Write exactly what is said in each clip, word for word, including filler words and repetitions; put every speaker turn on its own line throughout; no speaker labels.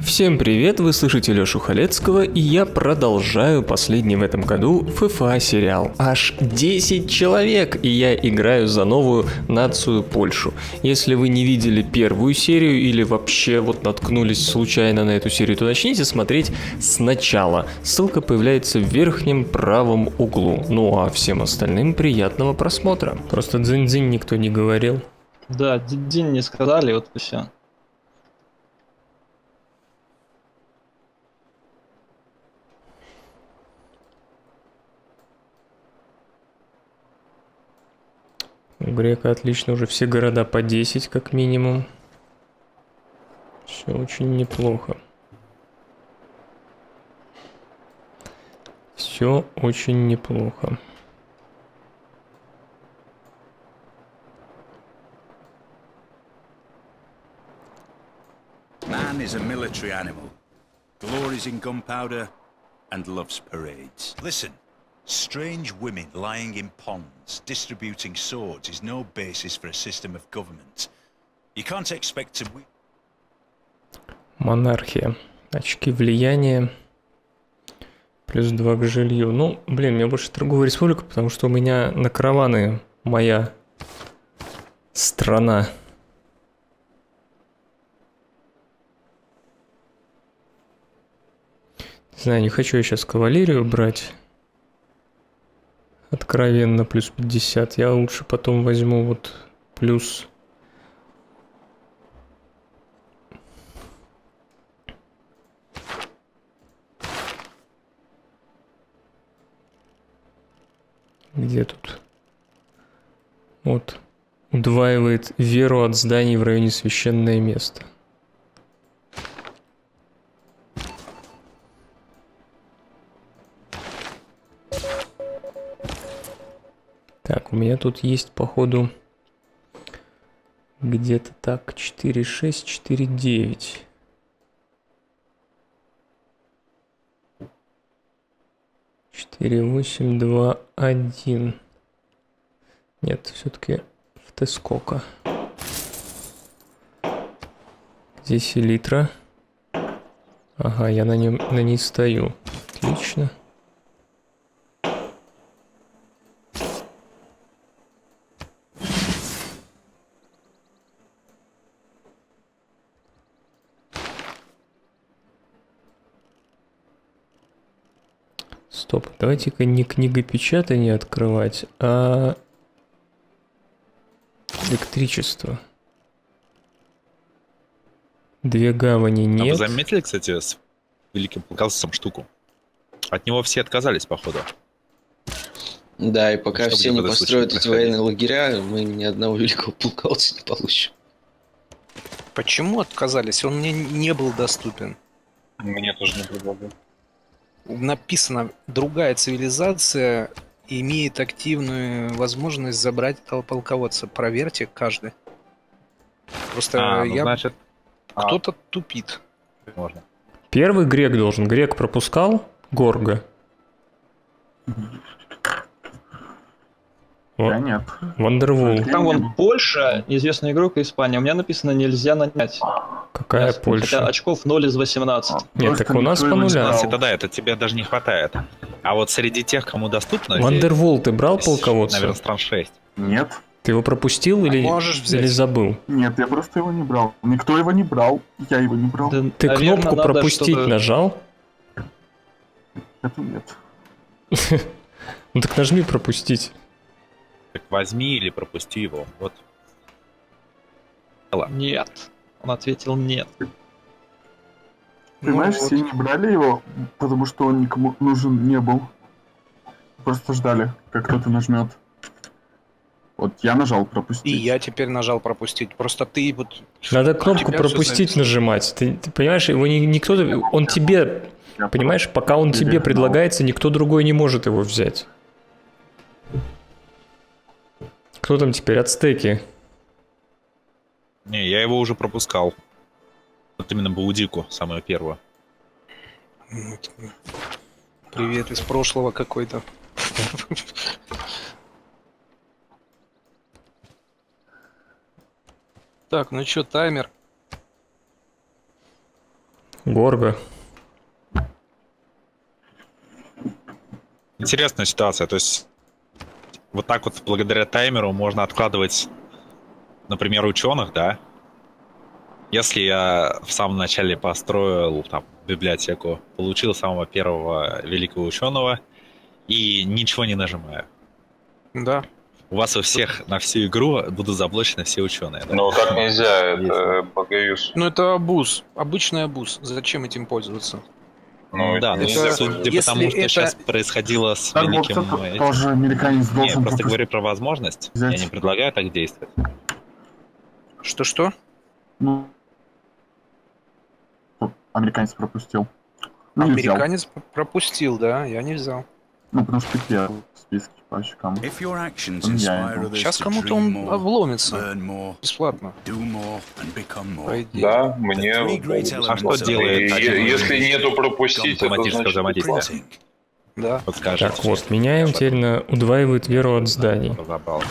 Всем привет, вы слышите Лёшу Халецкого, и я продолжаю последний в этом году эф эф а сериал. Аж десять человек, и я играю за новую нацию Польшу. Если вы не видели первую серию или вообще вот наткнулись случайно на эту серию, то начните смотреть сначала. Ссылка появляется в верхнем правом углу. Ну а всем остальным приятного просмотра. Просто дзынь-дзынь никто не говорил.
Да, дзынь не сказали, вот и все.
У Грека отлично, уже все города по десять как минимум. Все очень неплохо. Все очень неплохо.
Man is a military animal, glories in gunpowder and loves parades. Listen. Strange women lying in ponds, distributing swords is no basis for a system of government. You can't expect to...
Монархия. Очки влияния. Плюс два к жилью. Ну, блин, мне больше торговая республика, потому что у меня на караваны моя страна. Не знаю, не хочу я сейчас кавалерию брать. Откровенно плюс пятьдесят. Я лучше потом возьму вот плюс... Где тут? Вот. Удваивает веру от зданий в районе священное место. Так, у меня тут есть, походу, где-то так, четыре шесть, четыре девять. четыре восемь, два один. Нет, все-таки в Тескока. Где селитра? Ага, я на нем, на ней стою. Отлично. Стоп, давайте-ка не книгопечатание открывать, а электричество. Две гавани нет.
А вы заметили, кстати, с великим полководцем штуку? От него все отказались, походу.
Да, и пока
что
все не построят эти военные
происходить?
лагеря, мы ни одного великого полководца не получим.
Почему отказались? Он мне не был доступен.
Мне тоже не предлагали.
Написано, другая цивилизация имеет активную возможность забрать этого полководца. Проверьте каждый. Просто
А, ну,
я...
значит...
кто-то а... тупит.
Можно.
Первый грек должен. Грек пропускал Горга.
Да нет.
Вандервул.
Там вон Польша, известный игрок, и Испания. У меня написано нельзя нанять.
Какая
Хотя
Польша?
очков ноль из восемнадцати.
Нет, так у нас по нулям.
Это да, это тебе даже не хватает. А вот среди тех, кому доступно...
Вандервул ты брал
здесь,
полководца?
наверное, стран шесть.
Нет.
Ты его пропустил или,
Можешь взять.
или забыл?
Нет, я просто его не брал. Никто его не брал, я его не брал.
Да,
Ты
наверное,
кнопку
надо
пропустить
что-то-
нажал?
Это нет.
Ну так нажми пропустить.
Так возьми или пропусти его. Вот.
Нет. Он ответил нет.
Понимаешь,
Ну,
все
вот.
не брали его, потому что он никому нужен не был. Просто ждали, как кто-то нажмет. Вот я нажал пропустить.
И я теперь нажал пропустить. Просто ты вот...
Надо
у
кнопку
тебя всё
пропустить
зависло.
нажимать. Ты, ты понимаешь, его ни- никто... Он тебе...
Я
Понимаешь, пока он тебе
перегнал.
предлагается, никто другой не может его взять. Кто там теперь? Ацтеки.
Не, я его уже пропускал. Вот именно Баудику, самую первую.
Привет из прошлого какой-то. Так, ну чё, таймер?
Горго.
Интересная ситуация, то есть вот так вот благодаря таймеру можно откладывать, например, ученых, да? Если я в самом начале построил там библиотеку, получил самого первого великого ученого и ничего не нажимаю.
Да.
У вас у всех на всю игру будут заблочены все ученые. Да?
Ну так нельзя, это багаюз.
Ну это абуз, обычный абуз. Зачем этим пользоваться?
Ну,
да,
это
но
нельзя.
судя
если
по тому, что
это-
сейчас происходило с
Так
великим...
вот,
этим-
тоже американец
Не,
должен
просто
пропустить.
говорю про возможность.
взять.
Я не предлагаю так действовать.
Что-что?
Ну, вот американец пропустил. Ну, не взял.
Американец пропустил, да, я не взял.
Ну, потому что ты первый в списке по щекам.
If your actions
Yeah,
inspire
yeah.
others
Сейчас
to
кому-то
dream
он
more,
обломится.
learn more,
Бесплатно,
do more, and become
по
more.
идее.
Да,
The
мне...
three great
вот,
А что
elements of
делает
И-
один
Если нету пропустить, это
автоматическое
значит
взаимодействие?
printing.
Да.
Подскажите.
Так, вот, меняем теперь на удваивает веру от зданий.
Забавно.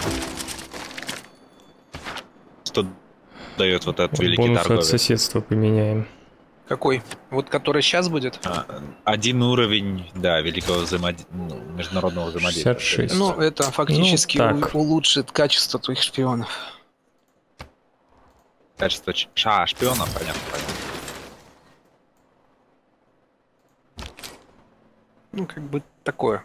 Что дает вот этот великий
Бонусы от
торговец?
соседства поменяем.
Какой? Вот который сейчас будет?
А, Один уровень, да, великого взаимоди- ну, международного взаимодействия.
шестьдесят шесть.
Ну, это фактически
Ну, так.
у- улучшит качество твоих шпионов.
Качество ч- ша, шпиона, понятно, понятно.
Ну, как бы такое.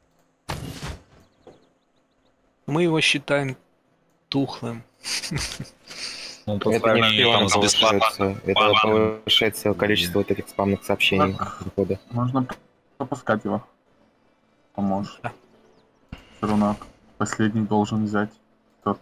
Мы его считаем тухлым.
Ну, по
Это не
сравнению
шпиона
там с бесплатным.
повышается, это повышается количество вот этих спамных сообщений прихода.
Можно пропускать его. Поможешь.
Да.
Все равно последний должен взять тот.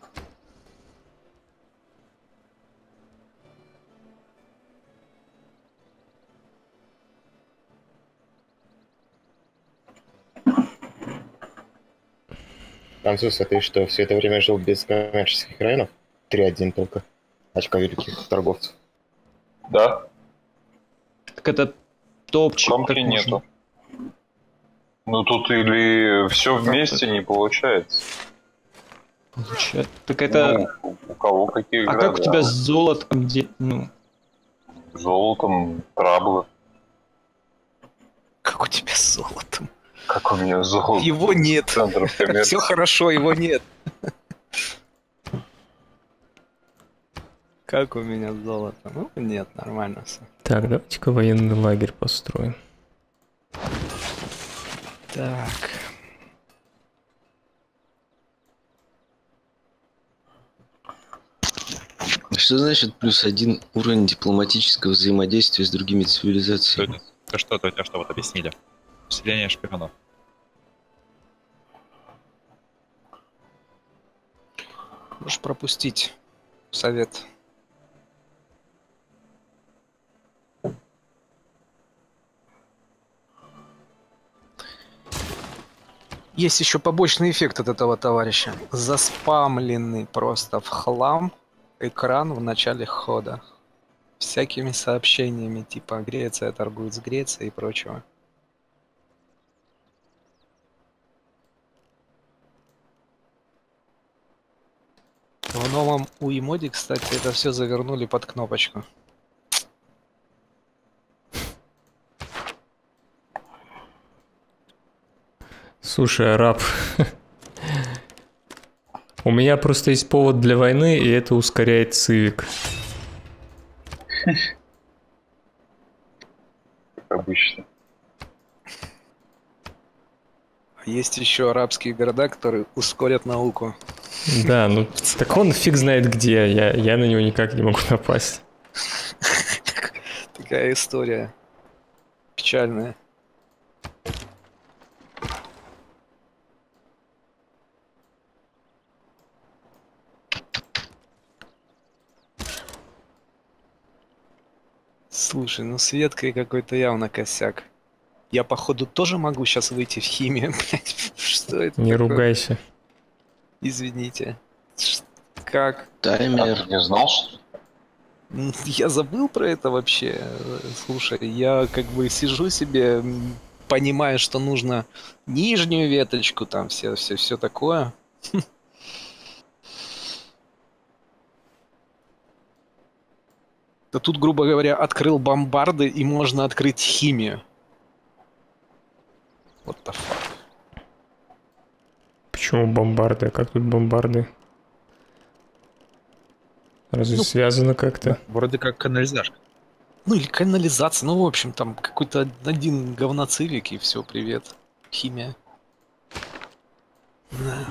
Француз, а ты что, все это время жил без коммерческих районов? три один только. Очка великих торговцев.
Да,
Так это топчик.
промки
как
нету.
можно.
Ну тут или все вместе не получается.
Получается. Так это...
Ну, у кого какие
А как у
грады?
тебя с золотом? Где... Ну,
Золотом, траблы.
Как у тебя с золотом?
Как у меня золото?
Его нет.
Центр коммерции.
Все хорошо, его нет. Как у меня с золотом? Ну, нет, нормально все.
Так, давайте-ка военный лагерь построим.
Так.
Что значит плюс один уровень дипломатического взаимодействия с другими
Что
цивилизациями?
это? Это что, это тебя что вот объяснили? Вселение шпионов.
Можешь пропустить совет. Есть еще побочный эффект от этого товарища. Заспамленный просто в хлам экран в начале хода. Всякими сообщениями типа Греция торгует с Грецией и прочего. В новом уимоде, кстати, это все завернули под кнопочку.
Слушай, араб. У меня просто есть повод для войны, и это ускоряет цивик.
Как обычно.
Есть еще арабские города, которые ускорят науку.
Да, ну так он фиг знает где, я, я на него никак не могу напасть.
Такая история печальная. Слушай, ну с веткой какой-то явно косяк. Я, походу, тоже могу сейчас выйти в химию, блядь. Что это
Не
такое?
ругайся.
Извините. Ш- Как?
А
Таймер.
ты не знал, что ли?
М, Я забыл про это вообще. Э, Слушай, я как бы сижу себе, м, понимая, что нужно нижнюю веточку, там все, все, все такое. Да тут, грубо говоря, открыл бомбарды и можно открыть химию. What the fuck?
Почему бомбарды? А как тут бомбарды? Разве
Ну,
связано как-то?
Вроде как канализашка.
Ну или канализация, ну в общем там какой-то один говноцилик и все, привет. Химия. Да.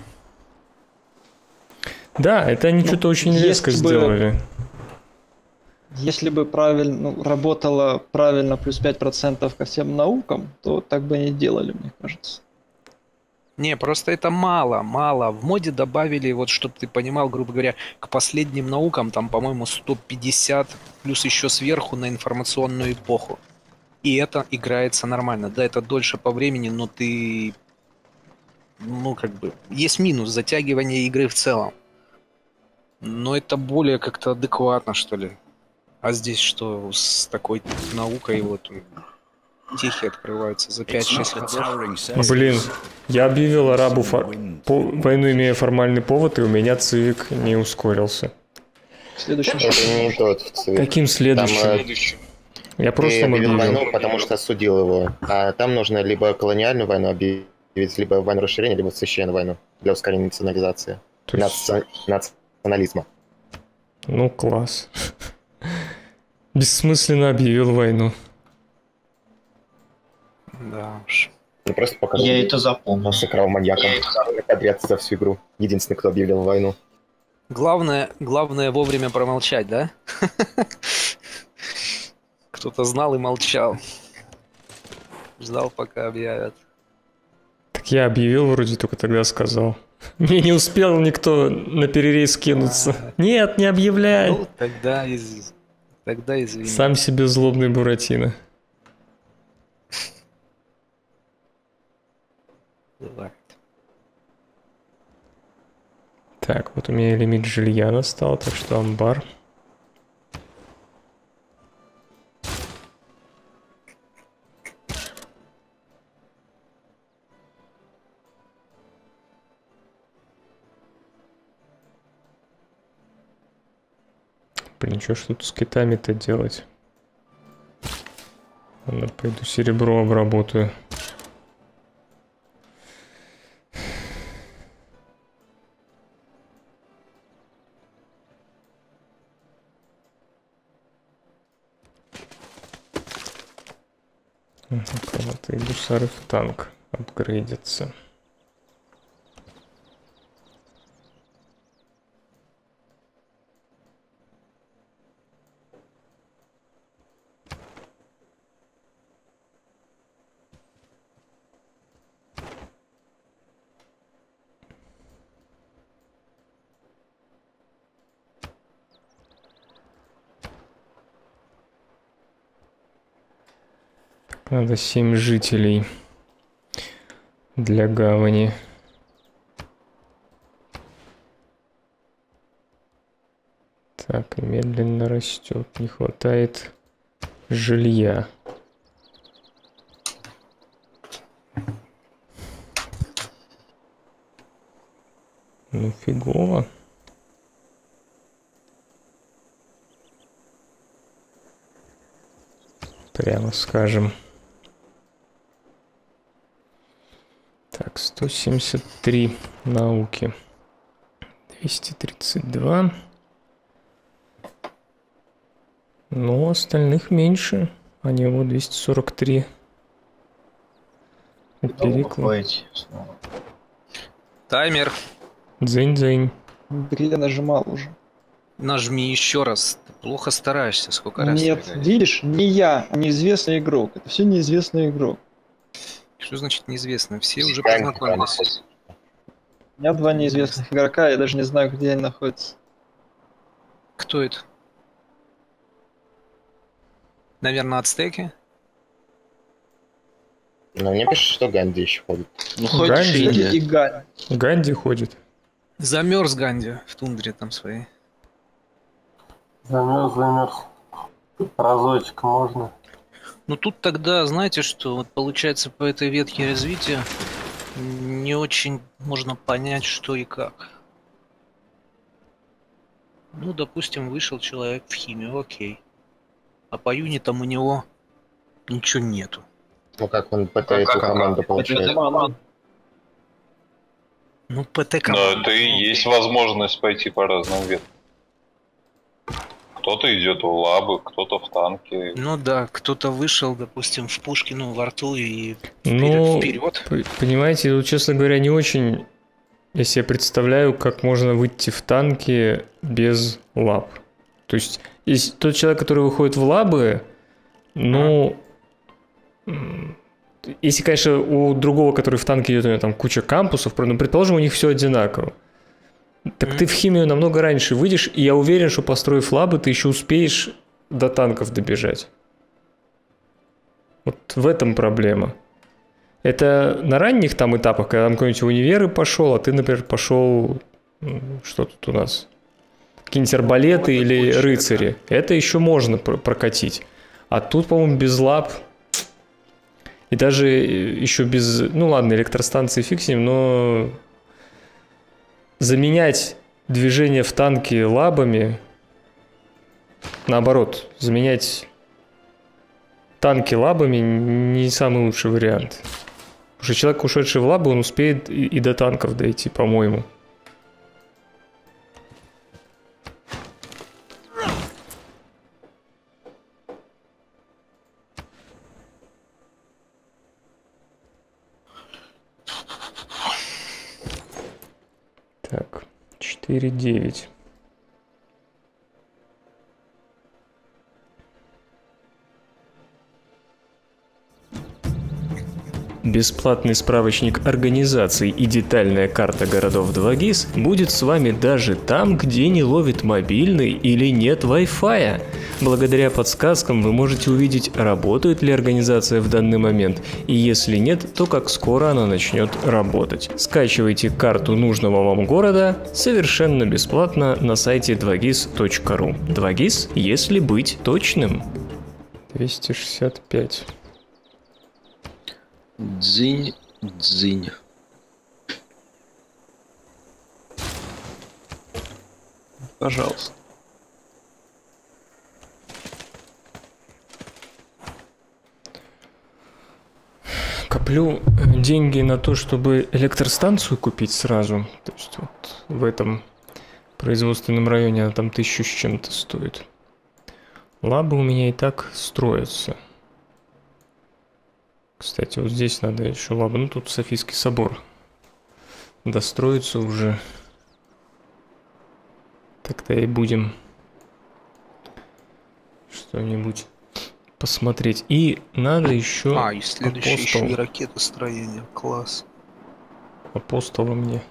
Да, это они что-то очень
если
резко
бы-
сделали.
Если бы правильно ну, работало правильно плюс пять процентов ко всем наукам, то так бы не делали, мне кажется.
Не, просто это мало, мало. В моде добавили, вот чтобы ты понимал, грубо говоря, к последним наукам, там, по-моему, сто пятьдесят, плюс еще сверху на информационную эпоху. И это играется нормально. Да, это дольше по времени, но ты... Ну, как бы... Есть минус затягивания игры в целом. Но это более как-то адекватно, что ли. А здесь что, с такой наукой вот... Техи открываются за пять-шесть годов.
Блин, я объявил арабу фор... по... войну, имея формальный повод, и у меня цивик не ускорился.
Следующим
Это
шагом.
не тот в цивик.
Каким следующим?
Там, э,
Я
Ты
просто им
объявил
объявил.
войну, потому что осудил его. А там нужно либо колониальную войну объявить, либо войну расширения, либо священную войну для ускорения национализации.
То есть-
Наци- Национализма.
Ну, класс. Бессмысленно объявил войну.
Да уж.
Ну просто покажу.
Я это запомнил.
Он сыграл маньяком. Подряд за всю игру. Единственный, кто объявил войну.
Главное, главное вовремя промолчать, да? Кто-то знал и молчал. Ждал, пока объявят.
Так я объявил, вроде только тогда сказал. Мне не успел никто на перерез кинуться. Нет, не объявляй.
Ну, тогда из... Тогда извини.
Сам себе злобный Буратино.
Бывает.
Так, вот у меня лимит жилья настал, так что амбар. Блин, что ж тут с китами-то делать? Ладно, пойду серебро обработаю. Кого-то и гусары в танк апгрейдятся. Надо семь жителей для гавани. Так, медленно растет. Не хватает жилья. Ну, фигово. Прямо скажем. Так, сто семьдесят три науки. двести тридцать два. Но остальных меньше. Они вот двести сорок три. Переклад.
Таймер.
Дзынь-дзынь.
Где я нажимал уже?
Нажми еще раз. Ты плохо стараешься. Сколько раз?
Нет,
ты
видишь, не я, а неизвестный игрок. Это все неизвестный игрок.
Что значит неизвестно? Все уже
Таймер
познакомились.
У меня два неизвестных игрока, я даже не знаю, где они находятся.
Кто это? Наверное, ацтеки?
Но мне пишут, что Ганди еще ходит.
Ну, ходит
Ганди.
Финдия.
И Гань.
Ганди ходит.
Замерз Ганди в тундре там своей.
Замерз, замерз. Разочек можно.
Ну тут тогда, знаете, что вот получается по этой ветке развития не очень можно понять, что и как. Ну, допустим, вышел человек в химию, окей. А по юнитам у него ничего нету.
Ну как он ПТ эту команду получает?
Ну, ПТ
Но
команду.
это и есть возможность пойти по разным веткам. Кто-то идет в лабы, кто-то в танки.
Ну да, кто-то вышел, допустим, в Пушкину во рту и
Ну,
вперед.
п- понимаете, тут, честно говоря, не очень я себе представляю, как можно выйти в танки без лаб. То есть, если тот человек, который выходит в лабы, ну, м, если, конечно, у другого, который в танке идет, у него там куча кампусов, ну, предположим, у них все одинаково. Так ты в химию намного раньше выйдешь, и я уверен, что построив лабы, ты еще успеешь до танков добежать. Вот в этом проблема. Это на ранних там этапах, когда там какой-нибудь в универы пошел, а ты, например, пошел, что тут у нас, какие-нибудь арбалеты
Ну, это
или
больше,
рыцари. Это еще можно пр- прокатить. А тут, по-моему, без лаб. И даже еще без... Ну ладно, электростанции фиг с ним, но... Заменять движение в танке лабами, наоборот, заменять танки лабами не самый лучший вариант. Потому что человек, ушедший в лабы, он успеет и, и до танков дойти, по-моему. Так, четыре девять. Бесплатный справочник организаций и детальная карта городов два гис будет с вами даже там, где не ловит мобильный или нет Wi-Fi. Благодаря подсказкам вы можете увидеть, работает ли организация в данный момент, и если нет, то как скоро она начнет работать. Скачивайте карту нужного вам города совершенно бесплатно на сайте два гис точка ру. два гис, если быть точным. двести шестьдесят пять.
Дзынь, дзынь.
Пожалуйста.
Коплю деньги на то, чтобы электростанцию купить сразу. То есть вот в этом производственном районе она там тысячу с чем-то стоит. Лабы у меня и так строятся. Кстати, вот здесь надо еще лабы. Ну, тут Софийский собор достроится уже. Так-то и будем что-нибудь посмотреть. И надо еще
А, и следующее еще
апостол.
и ракетостроение. Класс.
Апостола мне.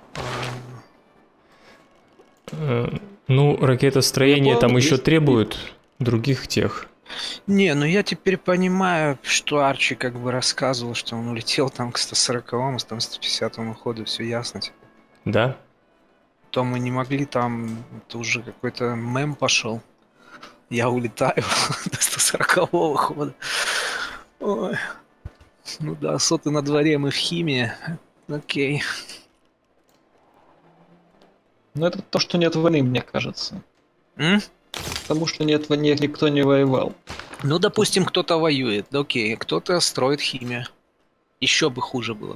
Э, Ну, ракетостроение там еще требует других тех.
Не, ну я теперь понимаю, что Арчи как бы рассказывал, что он улетел там к сто сороковому, там сто пятидесятому ходу, все ясно теперь.
Да?
То мы не могли там, это уже какой-то мем пошел. Я улетаю до сто сорокового хода. Ой. Ну да, соты на дворе, мы в химии. Окей.
Ну это то, что нет войны, мне кажется.
М?
Потому что нет войны, никто не воевал.
Ну, допустим, кто-то воюет, да окей, кто-то строит химию. Еще бы хуже было бы.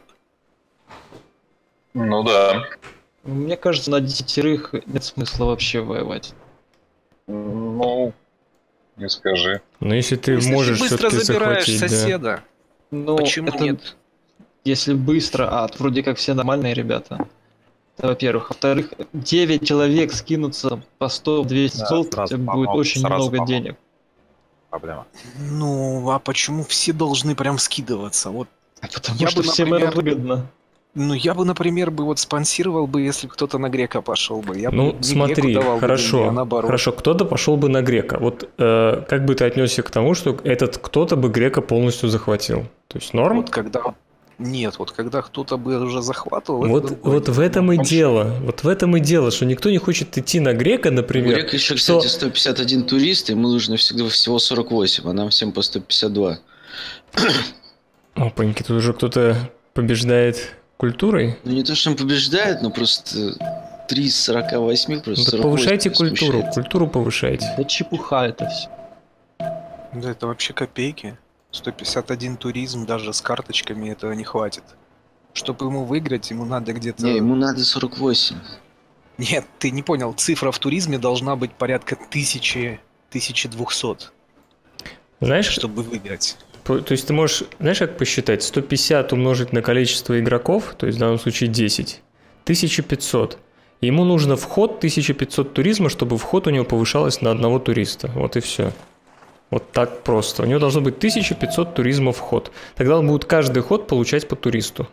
Ну да.
Мне кажется, на десятерых нет смысла вообще воевать.
Ну, не скажи.
Но если ты
Если
можешь
быстро
все-таки
забираешь
захватить, да.
соседа,
Ну,
почему
это
нет?
если быстро, а вроде как все нормальные ребята. Это, во-первых. Во-вторых, девять человек скинутся по сто-двести
Да,
золота,
сразу
это будет
помогут,
очень
сразу
много
помогут.
денег.
Проблема.
Ну, а почему все должны прям скидываться? Вот,
Потому
Я
что
бы,
всем
например,
это выгодно.
ну, я бы, например, бы вот спонсировал бы, если бы кто-то на грека пошел бы. Я бы
Ну,
не
смотри,
греку давал бы
хорошо,
деньги, а наоборот.
хорошо, кто-то пошел бы на грека. Вот э, как бы ты отнесся к тому, что этот кто-то бы грека полностью захватил? То есть норм?
Вот когда... Нет, вот когда кто-то бы уже захватывал... это
Вот,
другое
вот
дело.
в этом и
Ну,
дело. Вот в этом и дело, что никто не хочет идти на грека,
У
например.
Грека еще,
что-
кстати, сто пятьдесят один турист, ему нужно всегда всего сорок восемь, а нам всем по сто пятьдесят два.
Опаньки, тут уже кто-то побеждает культурой.
Ну не то, что он побеждает, но просто три из сорока восьми,
Ну,
просто
так
сорок восемь
повышайте культуру,
смущает.
культуру повышайте.
Да чепуха это все.
Да это вообще копейки. сто пятьдесят один туризм даже с карточками этого не хватит. Чтобы ему выиграть, ему надо где-то...
Не, ему надо сорок восемь.
Нет, ты не понял. Цифра в туризме должна быть порядка тысячи, тысячи двухсот.
Знаешь,
чтобы выиграть.
То есть ты можешь, знаешь, как посчитать? сто пятьдесят умножить на количество игроков, то есть в данном случае десять, тысяча пятьсот. Ему нужно вход тысяча пятьсот туризма, чтобы вход у него повышалось на одного туриста. Вот и все. Вот так просто. У него должно быть тысяча пятьсот туризма вход. Тогда он будет каждый ход получать по туристу.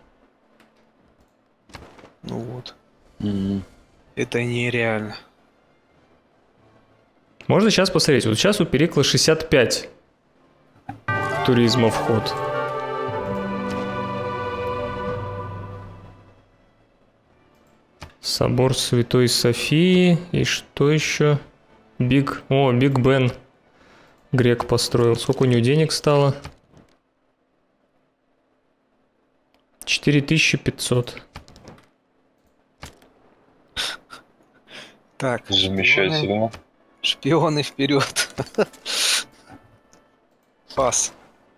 Ну вот.
Mm-hmm.
Это нереально.
Можно сейчас посмотреть. Вот сейчас у Перикла шестьдесят пять туризма вход. Собор Святой Софии. И что еще? Биг... О, Биг Бен. Грек построил. Сколько у него денег стало? четыре тысячи пятьсот.
Так.
Замечательно.
Шпионы, шпионы вперед. Фас.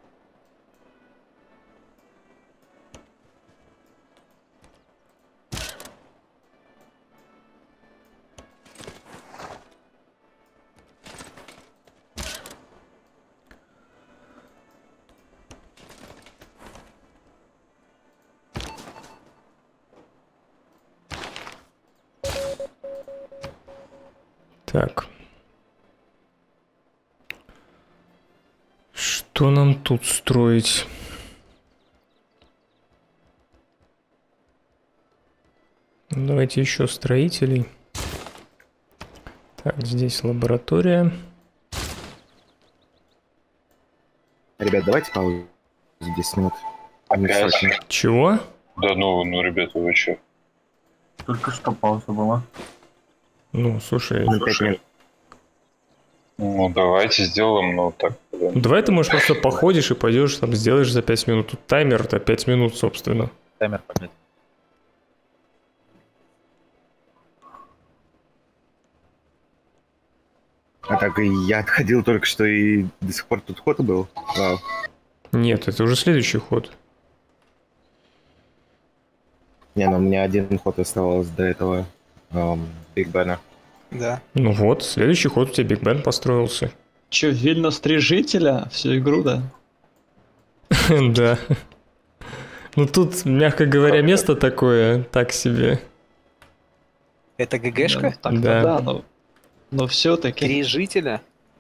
Так. Что нам тут строить? Давайте еще строителей. Так, здесь лаборатория.
Ребят, давайте паузу десять минут.
Опять?
Чего?
Да ну, ну, ребята, вы че?
Только что пауза была.
Ну, слушай...
слушай. Ну, давайте сделаем, ну, так... Да.
Давай ты, можешь, просто походишь и пойдешь, там, сделаешь за пять минут. Тут таймер-то пять минут, собственно.
Таймер поднять.
А так и я отходил только что, и до сих пор тут ход был. Вау.
Нет, это уже следующий ход.
Не, ну у меня один ход оставался до этого эм, Биг Бена.
Да.
Ну вот, следующий ход у тебя Биг Бен построился.
Че, Вильнюс три жителя? Всю игру, да?
Да. Ну тут, мягко говоря, место такое, так себе.
Это ГГшка?
Ну, так-то
Да.
да, но, но все-таки.
Три жителя?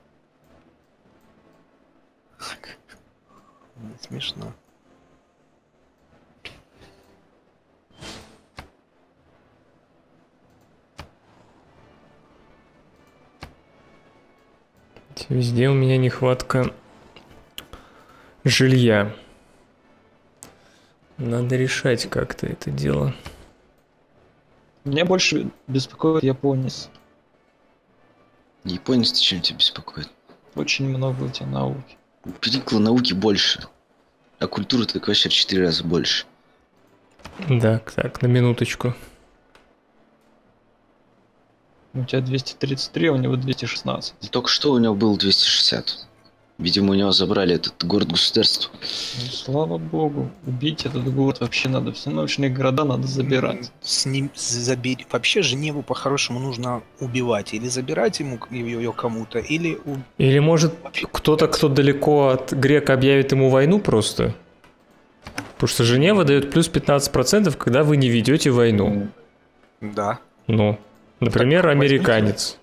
Не смешно.
Везде у меня нехватка жилья. Надо решать как-то это дело.
Меня больше беспокоит японец.
Японец-то чем тебя беспокоит?
Очень много у тебя науки.
У Перикла науки больше, а культуры так вообще в четыре раза больше.
Да, так, на минуточку.
У тебя двести тридцать три, а у него двести шестнадцать.
Только что у него было двести шестьдесят. Видимо, у него забрали этот город-государство.
Ну, слава богу, убить этот город вообще надо. Все научные города надо забирать.
С ним забери. Вообще Женеву по-хорошему нужно убивать. Или забирать ему ее кому-то, или... У...
Или может кто-то, кто далеко от грека, объявит ему войну просто? Потому что Женева дает плюс пятнадцать процентов, когда вы не ведете войну.
Да.
Ну, например, американец.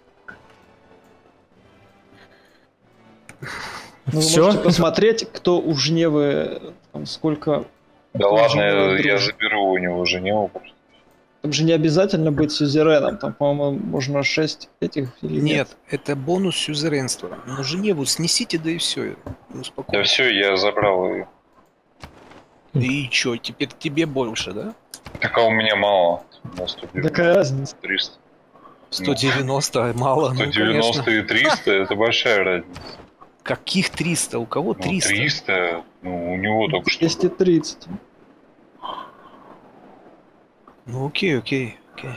Ну, вы
Все?
можете посмотреть, кто у Женевы, там, сколько...
Да ладно, я, я заберу у него Женеву.
Там же не обязательно быть сюзереном, там, по-моему, можно шесть этих или нет.
Нет, это бонус сюзеренства. Но Женеву снесите, да и все.
Да все, я забрал ее.
И чё, теперь тебе больше, да?
Так а у меня мало. У меня сто девяносто.
Какая разница?
триста.
сто девяносто, мало.
сто девяносто
ну,
и триста, это большая разница.
Каких триста? У кого
Ну,
триста?
триста, ну, у него только что.
двести тридцать.
Ну окей, окей, окей.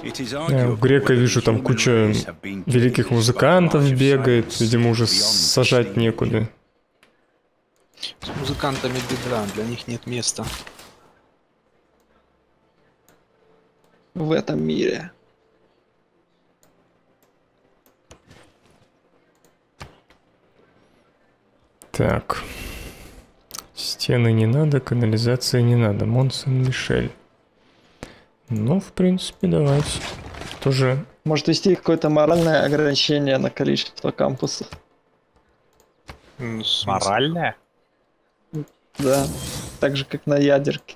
Я у Грека вижу, там куча великих музыкантов бегает, видимо, уже сажать некуда.
С музыкантами беда, для них нет места.
В этом мире.
Так. Стены не надо, канализация не надо. Мон-Сен-Мишель. Ну, в принципе, давайте. Тоже...
Может ввести какое-то моральное ограничение на количество кампусов.
Моральное?
Да. Так же, как на ядерке.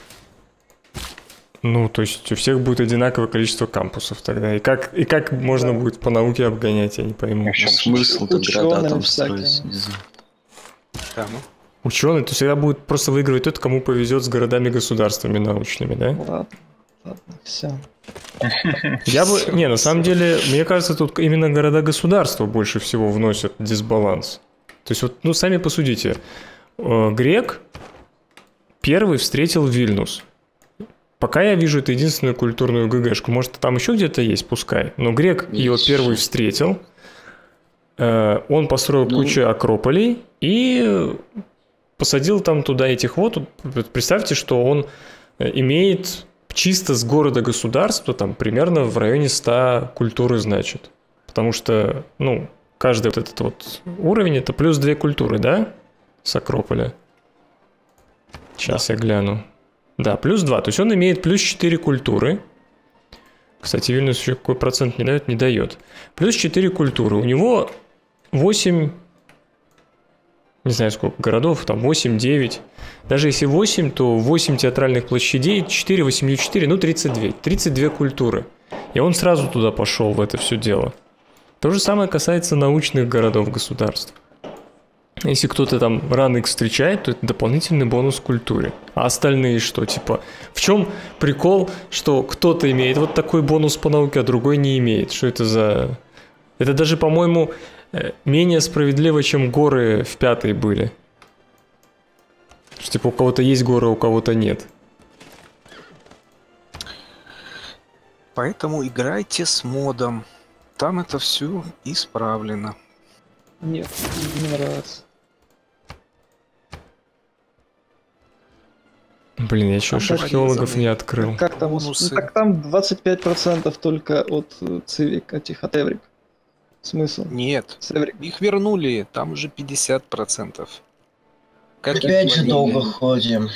Ну, то есть у всех будет одинаковое количество кампусов тогда. И как, и как можно
Да.
будет по науке обгонять, я не пойму.
Смысл тут города
Ученые
там
всякие.
строить, не знаю.
Да, ну.
Ученый, то всегда будет просто выигрывать тот, кому повезет с городами-государствами научными, да?
Ладно, ладно, все.
Я бы... Не, на самом деле, мне кажется, тут именно города-государства больше всего вносят дисбаланс. То есть вот, ну, сами посудите. Э, Грек первый встретил Вильнюс. Пока я вижу, это единственную культурную ГГшку. Может, там еще где-то есть, пускай. Но Грек ее
Есть.
первый встретил. Э, Он построил
Ну.
кучу акрополей и посадил там туда этих вот. Представьте, что он имеет чисто с города-государства там примерно в районе ста культуры, значит. Потому что, ну, каждый вот этот вот уровень — это плюс две культуры, да? С акрополя. Сейчас я гляну. Да, плюс два. То есть он имеет плюс четыре культуры. Кстати, Вильнюс еще какой процент не дает? Не дает. Плюс четыре культуры. У него восемь... Не знаю, сколько городов, там восемь-девять. Даже если восемь, то восемь театральных площадей, четыре, восемь, четыре, ну тридцать два. тридцать две культуры. И он сразу туда пошел, в это все дело. То же самое касается научных городов-государств. Если кто-то там ран Икс встречает, то это дополнительный бонус к культуре. А остальные что? Типа, в чем прикол, что кто-то имеет вот такой бонус по науке, а другой не имеет? Что это за... Это даже, по-моему, менее справедливо, чем горы в пятой были. Что, типа, у кого-то есть горы, а у кого-то нет.
Поэтому играйте с модом. Там это все исправлено.
Нет, не нравится.
Блин, я еще
Там
археологов
порезаны.
не открыл.
Как там?
Бонусы.
Ну, так там двадцать пять процентов только от э, цивик, этих, от эврик. Смысл?
Нет,
С эврик.
их вернули, там уже пятьдесят процентов. Как
Опять
их
же
вернули.
долго ходим.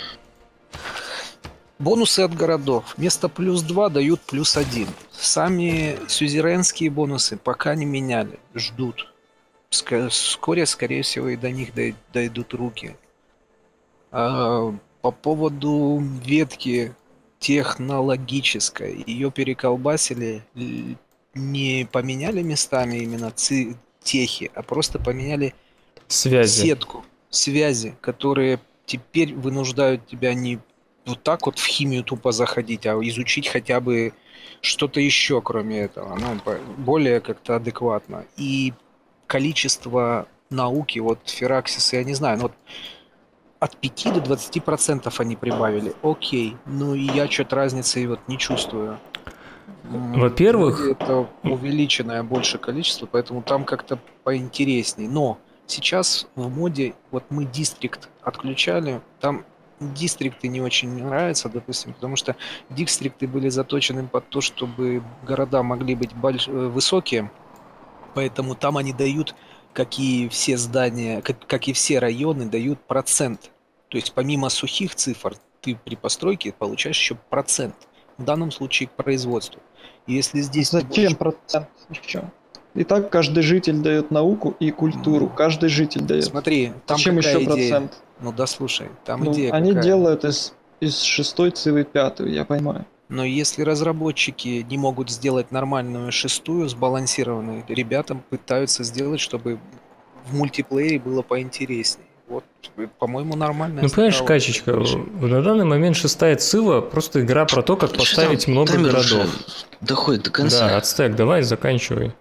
Бонусы от городов. Вместо плюс два дают плюс один. Сами сюзеренские бонусы пока не меняли. Ждут. Ска- Вскоре, скорее всего, и до них дой- дойдут руки. А, по поводу ветки технологической. Ее переколбасили, л- не поменяли местами именно ци- техи, а просто поменяли
Связи.
сетку, связи, которые теперь вынуждают тебя не вот так вот в химию тупо заходить, а изучить хотя бы что-то еще, кроме этого, ну, по- более как-то адекватно. И количество науки, вот Фераксис, я не знаю, ну вот от пяти до двадцати процентов они прибавили. Окей, ну и я что-то разницы вот не чувствую. М,
Во-первых-
вроде это увеличенное больше количество, поэтому там как-то поинтересней. Но сейчас в моде, вот мы дистрикт отключали, там дистрикты не очень нравятся, допустим, потому что дистрикты были заточены под то, чтобы города могли быть больш... э, высокие, поэтому там они дают, как и все здания, как, как и все районы, дают процент. То есть помимо сухих цифр, ты при постройке получаешь еще процент. В данном случае к производству. И если здесь... ты
Зачем
больше-
процент еще? И так каждый житель дает науку и культуру. Каждый житель дает.
Смотри, там
Зачем
какая
еще
идея?
процент?
Ну да, слушай, там
Ну,
идея
они
какая?
делают из, из шестой цивы пятую, я понимаю.
Но если разработчики не могут сделать нормальную шестую, сбалансированную, ребятам пытаются сделать, чтобы в мультиплеере было поинтереснее. Вот, по-моему, нормально.
Ну, понимаешь, Качечка, на данный момент шестая цива просто игра про то, как поставить
Там
много
таймер уже
городов.
доходит до конца.
Да, Ацтек, давай заканчивай.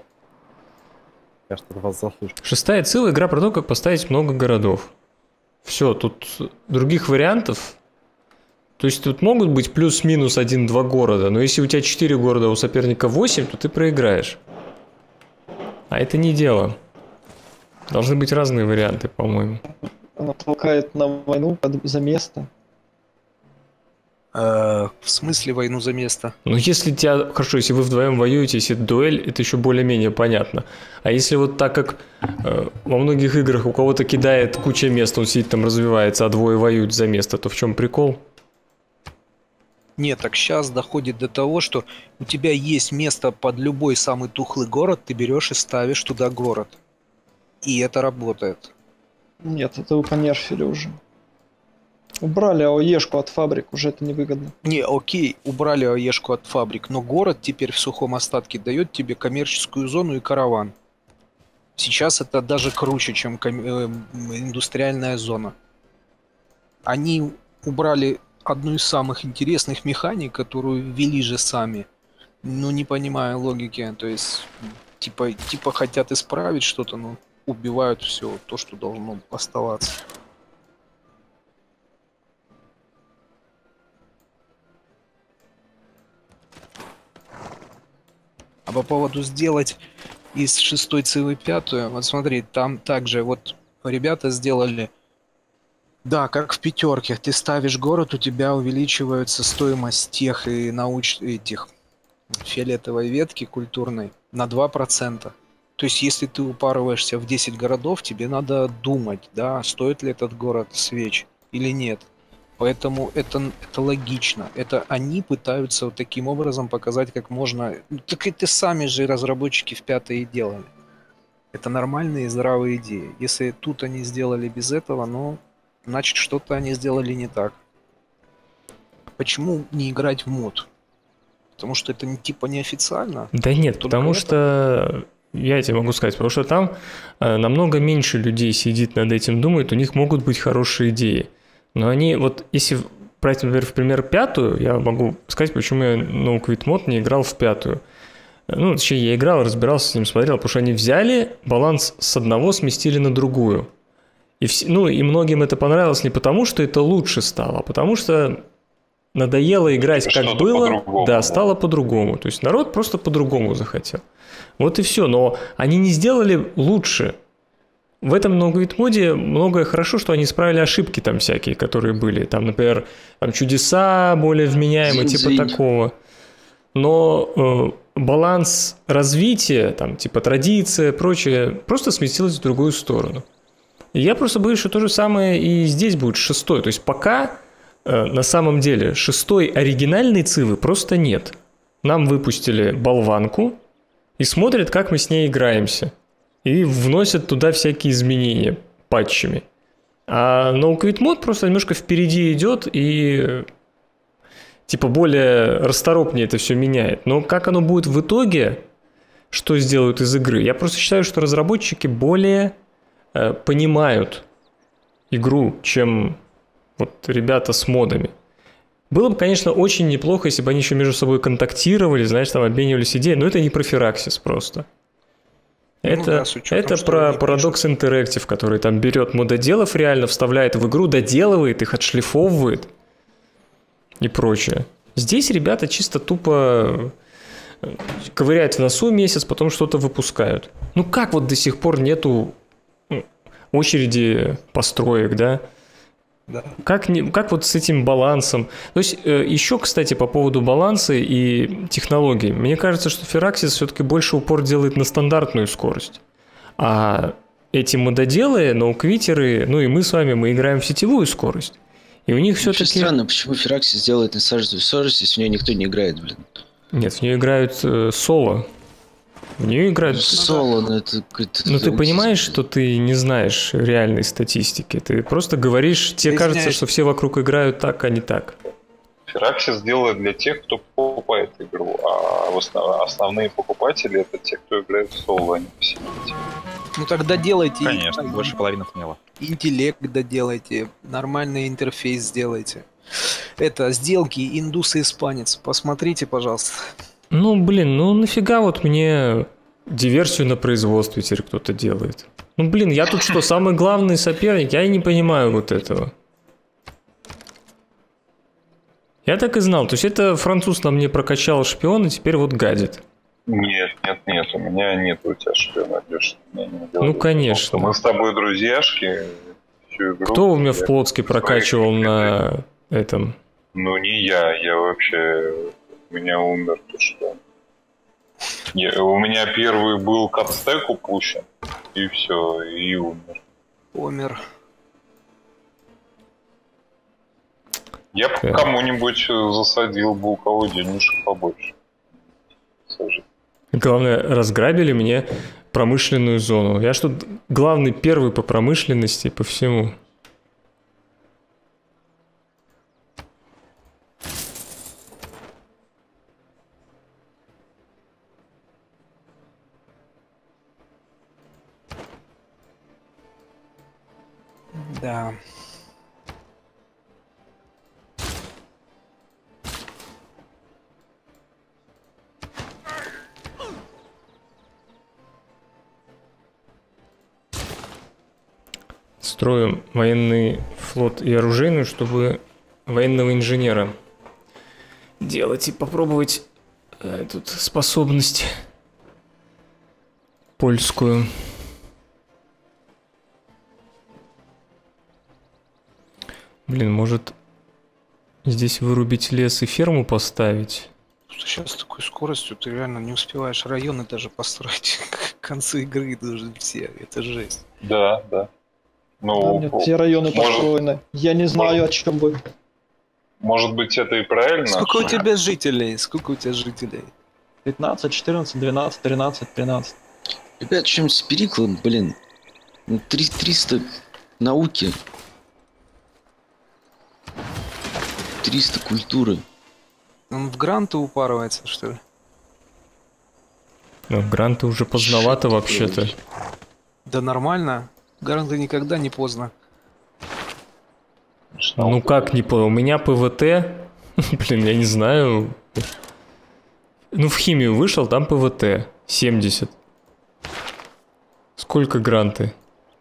Я что-то вас заслышу.
Шестая цива игра про то, как поставить много городов. Все, тут других вариантов То есть тут могут быть плюс-минус один-два города, но если у тебя четыре города, а у соперника восемь, то ты проиграешь. А это не дело. Должны быть разные варианты, по-моему.
Она толкает на войну за место.
Э, в смысле войну за место?
Ну, если тебя... Хорошо, если вы вдвоем воюете, если это дуэль, это еще более-менее понятно. А если вот так, как э, во многих играх у кого-то кидает куча мест, он сидит там, развивается, а двое воюют за место, то в чем прикол?
Нет, так сейчас доходит до того, что у тебя есть место под любой самый тухлый город, ты берешь и ставишь туда город. И это работает.
Нет, это вы понерфили уже. Убрали АОЕшку от фабрик, уже это невыгодно.
Не, окей, убрали АОЕшку от фабрик, но город теперь в сухом остатке дает тебе коммерческую зону и караван. Сейчас это даже круче, чем ком- э, индустриальная зона. Они убрали одну из самых интересных механик, которую ввели же сами. Ну, не понимаю логики. То есть, типа, типа хотят исправить что-то, но убивают все то, что должно оставаться. А по поводу сделать из шестой цивы пятую, вот смотри, там также вот ребята сделали, да, как в пятерке, ты ставишь город, у тебя увеличивается стоимость тех и науч этих фиолетовой ветки культурной на два процента. То есть, если ты упарываешься в десять городов, тебе надо думать, да, стоит ли этот город свеч или нет. Поэтому это, это логично. Это они пытаются вот таким образом показать, как можно... Так это сами же разработчики в пятой и делали. Это нормальные и здравые идеи. Если тут они сделали без этого, ну, значит, что-то они сделали не так. Почему не играть в мод? Потому что это типа неофициально?
Да нет,
Только
потому
это?
что... Я тебе могу сказать, потому что там э, намного меньше людей сидит над этим, думает, у них могут быть хорошие идеи. Но они, вот если брать, например, в пример пятую, я могу сказать, почему я No Quit Mod не играл в пятую. Ну, точнее, я играл, разбирался с ним, смотрел, потому что они взяли баланс с одного, сместили на другую. И вс... Ну, и многим это понравилось не потому, что это лучше стало, а потому что надоело играть, как
Что-то
было,
по-другому.
да, стало по-другому. То есть народ просто по-другому захотел. Вот и все. Но они не сделали лучше. В этом No Quit моде многое хорошо, что они исправили ошибки там всякие, которые были. Там, например, там чудеса более вменяемые, типа
Зинь-зинь.
такого. Но э, баланс развития, там, типа традиция, прочее, просто сместилось в другую сторону. И я просто боюсь, что то же самое и здесь будет с шестой. То есть пока э, на самом деле шестой оригинальной цивы просто нет. Нам выпустили болванку и смотрят, как мы с ней играемся. И вносят туда всякие изменения патчами. А No Quit Mod просто немножко впереди идет и типа более расторопнее это все меняет. Но как оно будет в итоге, что сделают из игры? Я просто считаю, что разработчики более э, понимают игру, чем вот ребята с модами. Было бы, конечно, очень неплохо, если бы они еще между собой контактировали, знаешь, там обменивались идеей, но это не про Firaxis просто. Это,
Ну да, с учетом,
это
что
про
они
Paradox Interactive, который там берет мододелов реально, вставляет в игру, доделывает их, отшлифовывает и прочее. Здесь ребята чисто тупо ковыряют в носу месяц, потом что-то выпускают. Ну как вот до сих пор нету очереди построек, да?
Да.
Как, не, как вот с этим балансом? То есть э, еще, кстати, по поводу баланса и технологий. Мне кажется, что Firaxis все-таки больше упор делает на стандартную скорость. А эти мододелы, ноуквитеры, ну и мы с вами, мы играем в сетевую скорость. И у них
Вообще
все-таки...
странно, почему Firaxis делает насаживающую скорость, если в нее никто не играет, блин.
Нет, в нее играют э, соло. В нее играют...
Соло, ну это какой-то...
Ну ты понимаешь, что ты не знаешь реальной статистики. Ты просто говоришь, тебе кажется,
Извиняюсь.
что все вокруг играют так, а не так.
Firaxis делает для тех, кто покупает игру, а в основ- основные покупатели это те, кто играет в соло, а не в сингле.
Ну тогда делайте
Конечно,
и-
больше половины смело.
интеллект доделайте, нормальный интерфейс сделайте. Это сделки индус и испанец. Посмотрите, пожалуйста.
Ну, блин, ну нафига вот мне диверсию на производстве теперь кто-то делает? Ну, блин, я тут что, самый главный соперник? Я и не понимаю вот этого. Я так и знал. То есть это француз на мне прокачал шпион, и теперь вот гадит.
Нет, нет, нет, у меня нет у тебя шпиона, Леш.
Ну, конечно.
Мы с тобой друзьяшки. Всю игру.
Кто у меня в Плотске прокачивал на этом?
Ну, не я, я вообще... У меня умер, то что... Я, у меня первый был капстек упущен, и все, и умер.
Умер.
Я бы
Так.
кому-нибудь засадил бы, у кого денежек побольше. Сажать.
Главное, разграбили мне промышленную зону. Я что, главный первый по промышленности, по всему.
Да.
Строим военный флот и оружейную, чтобы военного инженера делать и попробовать э, тут способность польскую. Блин, может здесь вырубить лес и ферму поставить?
Сейчас с такой скоростью ты реально не успеваешь районы даже построить. К концу игры даже все. Это жесть.
Да, да. Ну,
Да, у меня все районы
может-
построены. Я не знаю, о чем вы.
Может быть, это и правильно.
Сколько у
что-
тебя жителей? Сколько у тебя жителей?
пятнадцать, четырнадцать, двенадцать, тринадцать, тринадцать.
Ребят, чем с Периклом, блин? Ну, три- триста науки. триста культуры.
Он в гранты упарывается, что ли?
Ну, гранты уже поздновато
Что
вообще-то.
такое?
Да нормально. Гранты никогда не поздно.
Ну как не по... У меня ПВТ, блин, я не знаю. Ну в химию вышел, там ПВТ семьдесят. Сколько гранты?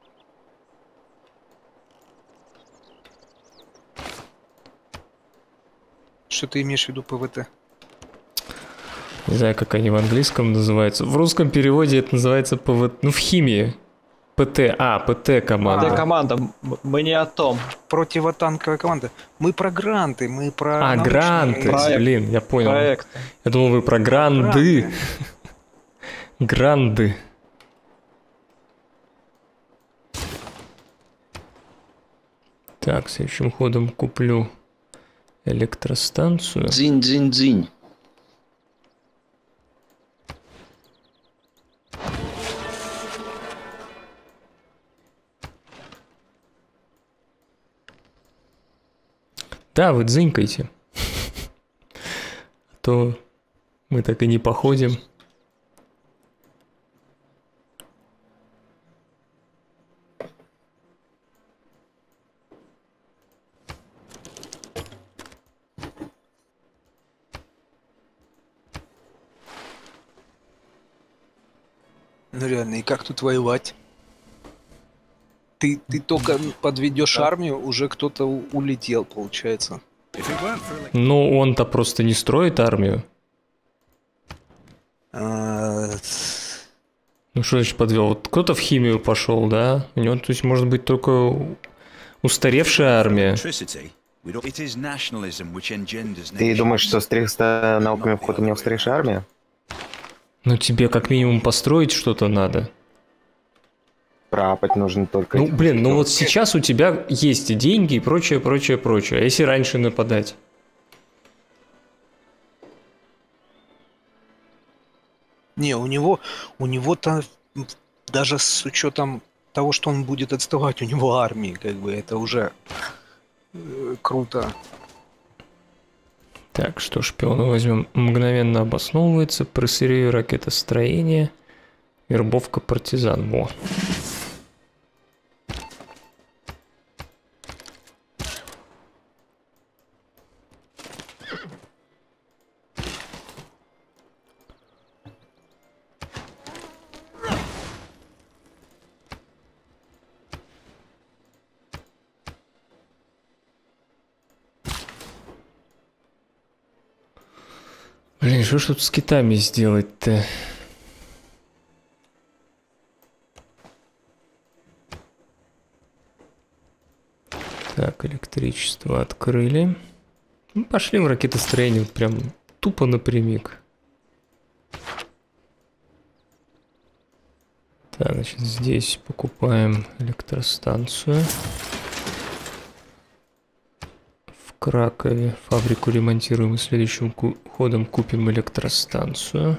Что ты имеешь в виду ПВТ?
Не знаю, как они в английском называются. В русском переводе это называется ПВТ. Ну в химии. ПТ. А, ПТ команда.
Это команда, м- мы не о том.
Противотанковая команда. Мы про гранты, мы про...
А,
научные-
гранты.
Проект.
Блин, я понял.
Проект.
Я думал, вы про гранды.
Гранты.
Гранды. Так, следующим ходом куплю электростанцию.
Дзинь-дзинь-дзинь.
Да, вы дзынькайте. А то мы так и не походим.
Ну реально, и как тут воевать? Ты, ты только подведешь армию, уже кто-то у- улетел, получается.
Ну, он-то просто не строит армию.
А,
Ну, что значит подвел? Вот кто-то в химию пошел, да? У него, то есть, может быть, только устаревшая армия.
Ты думаешь, что с тремястами науками в ход у меня устаревшая армия?
Ну, тебе как минимум построить что-то надо.
Прапать нужно только...
Ну,
этим.
блин, ну вот сейчас у тебя есть и деньги и прочее, прочее, прочее. А если раньше нападать?
Не, у него, у него-то м, даже с учетом того, что он будет отставать, у него армии, как бы, это уже э, круто.
Так, что шпиона возьмем? Мгновенно обосновывается, пресырье ракетостроение, вербовка партизан. Во. Блин, что ж тут с китами сделать-то? Так, электричество открыли. Ну, пошли в ракетостроение, вот прям тупо напрямик. Так, значит, здесь покупаем электростанцию. В Кракове фабрику ремонтируем и следующим ку- ходом купим электростанцию.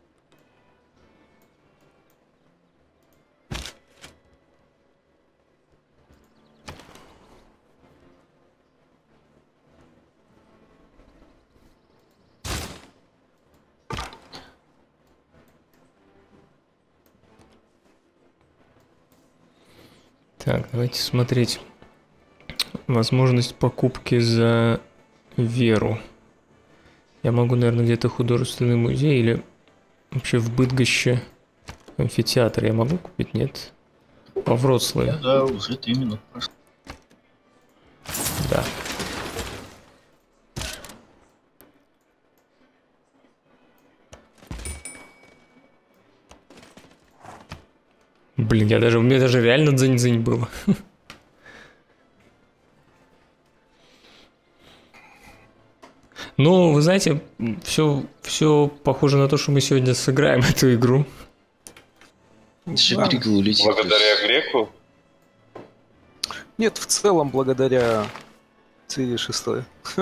Так, давайте смотреть. Возможность покупки за веру. Я могу, наверное, где-то художественный музей или вообще в Быдгоще амфитеатр я могу купить? Нет. Во Вроцлаве.
Да, уже три минуты прошло.
Да. Блин, я даже, у меня даже реально дзынь-дзынь было. Ну, вы знаете, все, все похоже на то, что мы сегодня сыграем эту игру.
Еще Григл улетит.
Благодаря Греку?
Нет, в целом благодаря Цири шестой.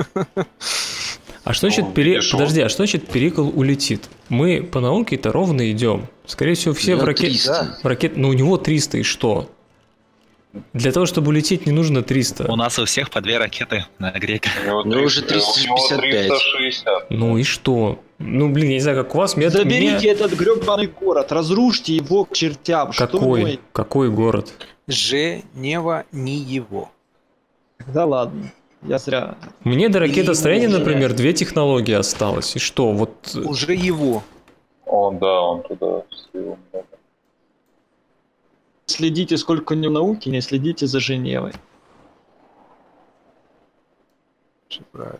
А что значит пере... Подожди, а что значит Перикл улетит? Мы по науке-то ровно идем. Скорее всего, все в ракет... в ракет... Ну, у него триста и что? Для того, чтобы улететь, не нужно триста.
У нас у всех по две ракеты на Грека.
Ну, уже триста пятьдесят пять.
триста шестьдесят.
Ну и что? Ну, блин, я не знаю, как у вас. Меня...
Заберите
меня...
этот гребаный город, разрушьте его к чертям.
Какой?
Что вы?
Какой город?
Женева не его.
Да ладно, я зря.
Мне до ракетостроения,
Или его
например,
зря.
две технологии осталось. И что, вот...
Уже его.
О, да, он туда слил много.
Следите, сколько у него науки, не следите за Женевой.
Все правильно.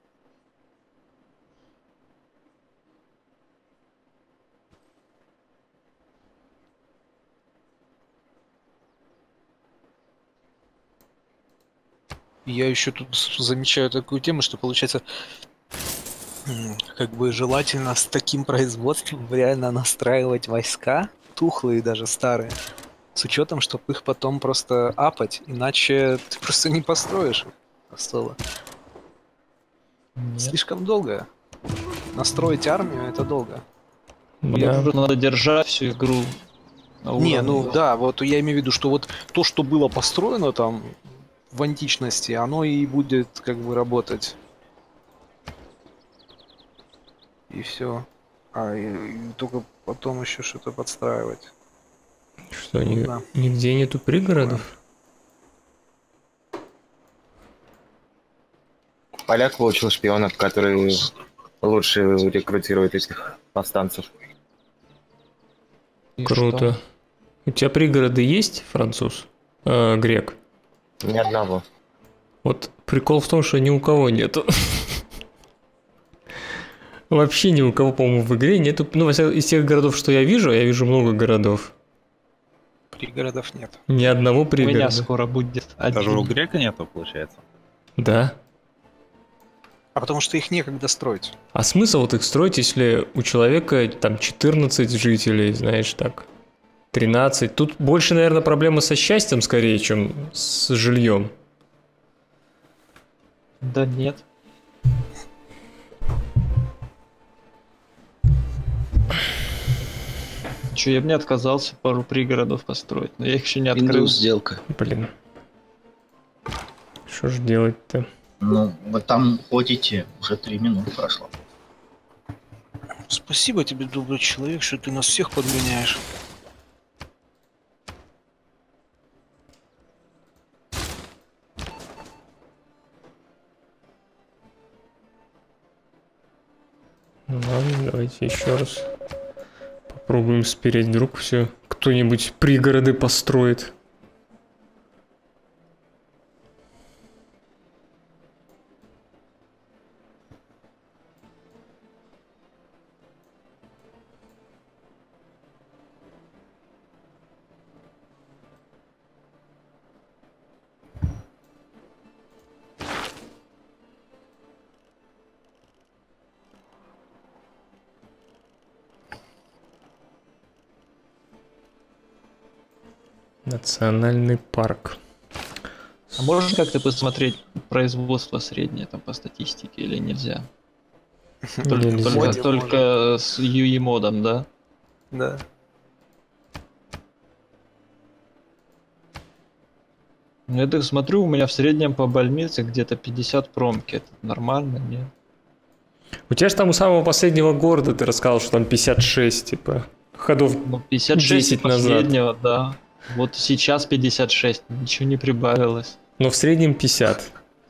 Я еще тут замечаю такую тему, что получается, м, как бы желательно с таким производством реально настраивать войска, тухлые даже старые, с учетом, чтобы их потом просто апать, иначе ты просто не построишь их особо. Слишком долго. Настроить армию это долго.
Я...
Надо держать всю игру. на
Не,
уровне.
ну да, вот я имею в виду, что вот то, что было построено там в античности, оно и будет как бы работать. И все. А и, и только потом еще что-то подстраивать.
Что, ни-
Да.
нигде нету пригородов?
Поляк выучил шпионов, которые лучше рекрутируют этих повстанцев.
И
Круто.
что?
У тебя пригороды есть, француз? Э, грек?
Ни одного.
Вот прикол в том, что ни у кого нету. Вообще ни у кого, по-моему, в игре нету. Ну, во всяком- из тех городов, что я вижу, я вижу много городов.
Пригородов нет.
Ни одного
У меня
пригорода.
скоро будет
Даже у
один.
Грека нету, получается.
Да.
А потому что их некогда строить.
А смысл вот их строить, если у человека там четырнадцать жителей, знаешь, так, тринадцать? Тут больше, наверное, проблема со счастьем скорее, чем с жильем.
Да нет. Че, я бы не отказался пару пригородов построить, но я их еще не открыл.
Windows сделка.
Блин. Что ж делать-то?
Ну, вы там ходите, уже три минуты прошло.
Спасибо тебе, добрый человек, что ты нас всех подгоняешь.
Ну ладно, давайте еще раз попробуем спереть, вдруг все кто-нибудь пригороды построит. Национальный парк.
А можно как-то посмотреть производство среднее там по статистике или нельзя? Только,
Нельзя.
только,
Моде
только с ю и модом, да?
Да.
Ну, я так смотрю, у меня в среднем по больнице где-то пятьдесят промки. Это нормально, нет?
У тебя же там у самого последнего города ты рассказал, что там пятьдесят шесть, типа, ходов
Ну, пятьдесят шесть
десять назад.
последнего, да. Вот сейчас пятьдесят шесть, ничего не прибавилось.
Но в среднем пятьдесят.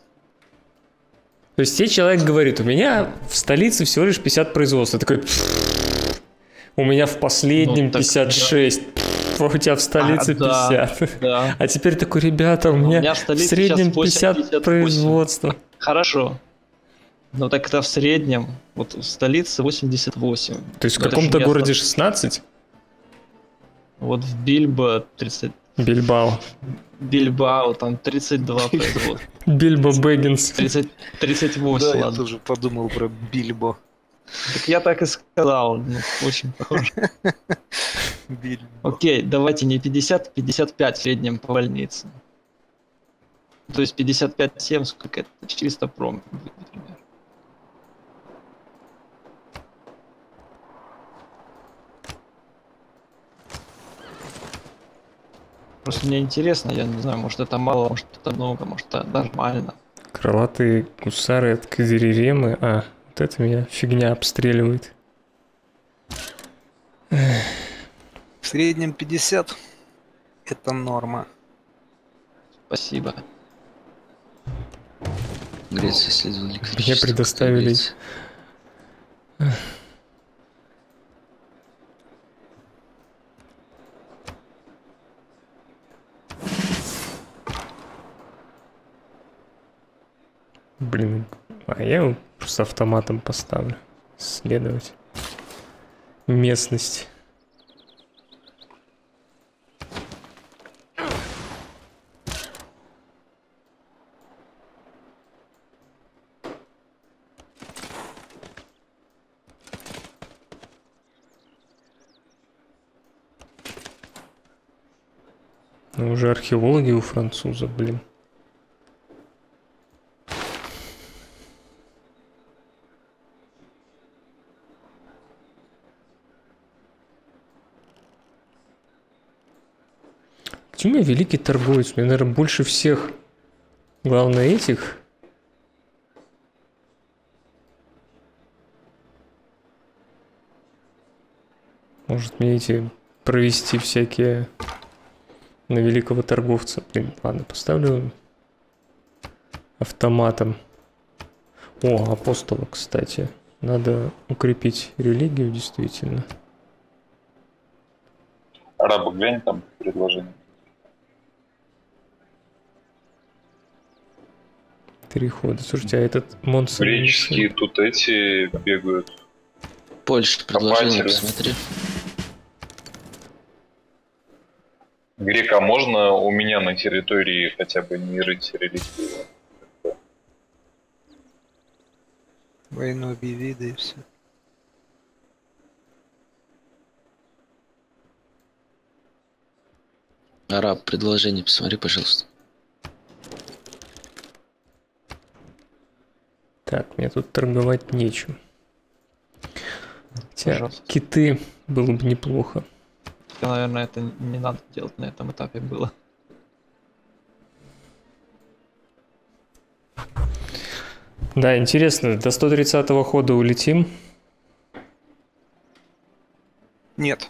То есть тебе человек говорит, у меня в столице всего лишь пятьдесят производств. Я такой, «Пф, у меня в последнем
Ну, так,
пятьдесят шесть, пф, а у тебя в столице
А, да,
пятьдесят.
да.
А теперь такой, ребята, у
У
меня,
меня в
в
столице
среднем
сейчас
пятьдесят
восемьдесят восемь.
производства.
Хорошо. Ну так это в среднем. Вот в столице восемьдесят восемь.
То есть в
Это ж
каком-то
место.
городе шестнадцать?
Вот в Бильбо тридцать.
Бильбао.
Бильбао там тридцать два производства.
Бильбо Бэггинс.
тридцать, тридцать восемь,
Да, я
ладно.
тоже подумал про Бильбо.
Так я так и сказал. Ну, очень похоже.
Бильбо.
Окей, давайте не пятьдесят, пятьдесят пять в среднем по больнице. То есть пятьдесят пять семь, сколько это? четыреста пром, например. Просто мне интересно, я не знаю, может это мало, может это много, может это нормально.
Крылатые гусары от Кадириремы. А, вот это меня фигня обстреливает.
В среднем пятьдесят. Это норма.
Спасибо.
Греция исследовали
Мне
количество,
предоставили...
как говорится.
Блин, а я его просто автоматом поставлю. Исследовать местность. Ну, уже археологи у француза, блин. Почему я великий торговец? Мне, наверное, больше всех, главное, этих. Может, мне эти провести всякие на великого торговца. Блин, ладно, поставлю автоматом. О, апостола, кстати. Надо укрепить религию, действительно.
Арабы, глянь там предложение.
Три хода. Слушайте, а этот монстр...
Греческие тут эти бегают.
Польша предложение,
Копатели.
посмотри.
Грека, можно у меня на территории хотя бы не рыть реликвию?
Войну объяви, да и все.
Араб, предложение, посмотри, пожалуйста.
Так, мне тут торговать нечем. Хотя
Пожалуйста.
киты было бы неплохо.
Наверное, это не надо делать на этом этапе было.
Да, интересно, до сто тридцатого хода улетим?
Нет.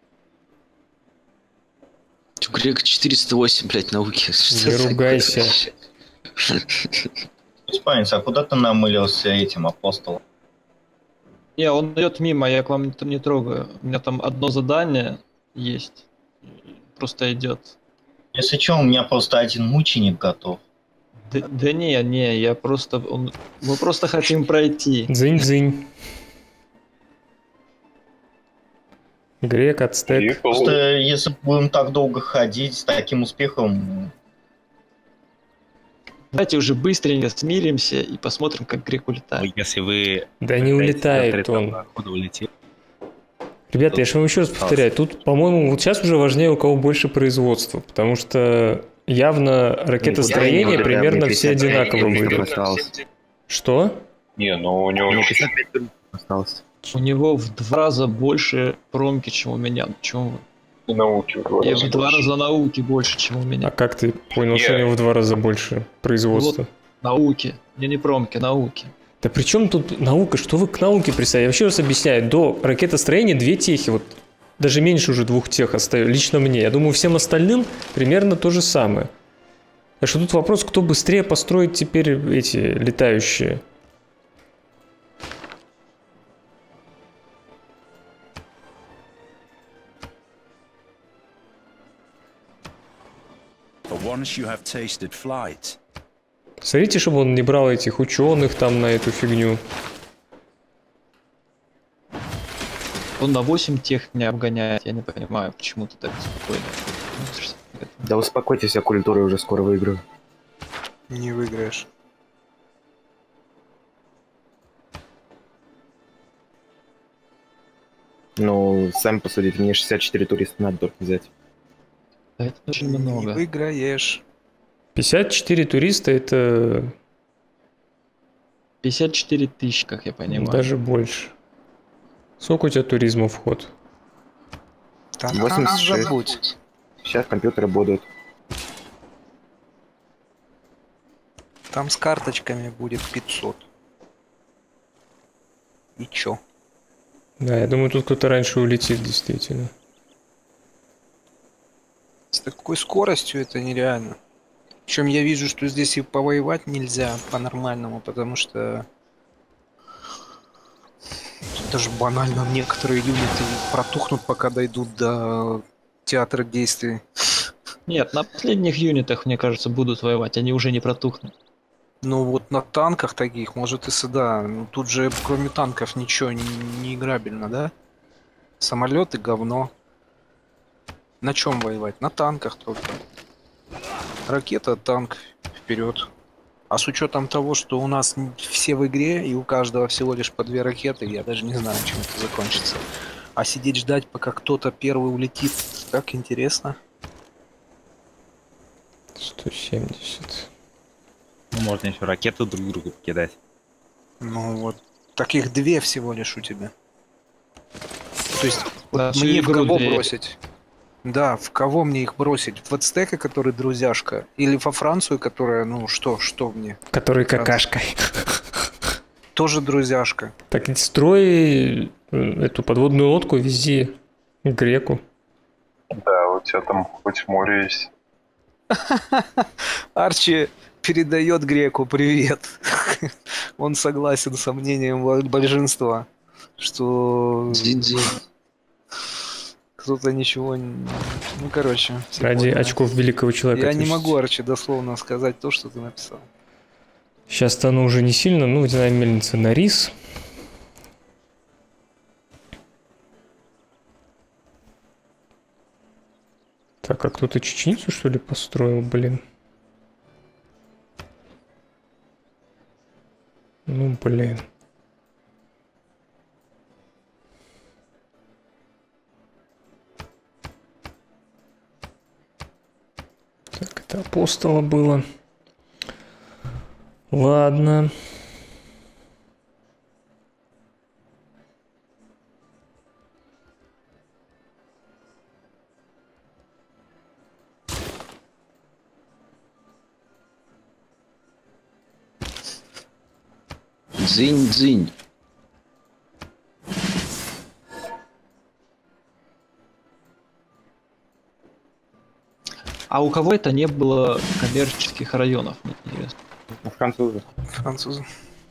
У грека четыреста восемь, блядь, науки. Что
Не
такое
ругайся.
вообще?
Испанец, а куда ты намылился этим апостолом?
Не, он идет мимо, я к вам не, не трогаю. У меня там одно задание есть. Просто идет.
Если что, у меня просто один мученик готов.
Да, да не, не, я просто. Он, мы просто хотим пройти.
Дзынь-дзынь. Грек, ацтек.
Просто если будем так долго ходить с таким успехом,
Давайте уже быстренько смиримся и посмотрим, как Грек улетает.
Ну, если вы...
Да не улетает он.
Хода улетели.
Ребята, я же вам еще раз повторяю, тут, по-моему, вот сейчас уже важнее, у кого больше производства, потому что явно ракетостроение примерно все одинаково выглядят. Что?
Не, ну у него
пятьдесят пять осталось.
У него в два раза больше промки, чем у меня. Чем вы?
И науки в два
И
раза
в два
больше.
раза науки больше, чем у меня.
А как ты понял, что у него в два раза больше производства?
Вот, науки. Не не промки, науки.
Да при чем тут наука? Что вы к науке пристали? Я вообще раз объясняю. До ракетостроения две техи, вот даже меньше уже двух тех остается, лично мне. Я думаю, всем остальным примерно то же самое. Так что тут вопрос, кто быстрее построит теперь эти летающие.
But once you have tasted flight,
Смотрите, чтобы он не брал этих ученых там на эту фигню.
Он на восемь тех не обгоняет. Я не понимаю, почему ты так спокойно.
Да успокойтесь, я культурой уже скоро выиграю.
Не выиграешь.
Ну, сами посудите, мне шестьдесят четыре туриста надо только взять.
Это очень
Не
много.
выиграешь.
пятьдесят четыре туриста это
пятьдесят четыре тысячи, как я понимаю.
даже больше. Сколько у тебя туризма вход?
Да,
восемьдесят шесть.
забудь.
Сейчас компьютеры будут.
Там с карточками будет пятьсот. И чё?
Да, я думаю, тут кто-то раньше улетит, действительно.
С такой скоростью это нереально. Причем я вижу, что здесь и повоевать нельзя по-нормальному, потому что даже банально некоторые юниты протухнут, пока дойдут до театра действий.
Нет, на последних юнитах, мне кажется, будут воевать. Они уже не протухнут.
Ну вот на танках таких, может и сюда. Ну, тут же кроме танков ничего не, не играбельно, да? Самолеты говно. На чем воевать? На танках только. Ракета, танк, вперед. А с учетом того, что у нас все в игре и у каждого всего лишь по две ракеты, я даже не знаю, чем это закончится. А сидеть ждать, пока кто-то первый улетит, так интересно.
сто семьдесят.
Ну, можно еще ракеты друг другу покидать.
Ну вот, таких две всего лишь у тебя. То есть,
Да,
вот
всю
мне в
игру
кого
две.
бросить? Да, в кого мне их бросить? В Ацтека, который друзьяшка? Или во Францию, которая, ну что, что мне?
Который какашкой.
Тоже друзьяшка.
Так строй эту подводную лодку, вези греку.
Да, у тебя там хоть море есть.
Арчи передает греку привет. Он согласен с мнением большинства, что
Дзинь-дзинь.
кто-то ничего не... Ну, короче. все
Ради
поняли.
очков великого человека.
Я не
отвечать.
могу, Арчи, дословно сказать то, что ты написал.
Сейчас-то оно уже не сильно, ну, водяная мельница на рис. Так, а кто-то чечницу, что ли, построил, блин? Ну, блин. Так, это апостола было. Ладно.
Дзынь-дзынь.
А у кого это не было коммерческих районов, мне интересно.
Французы.
Французы.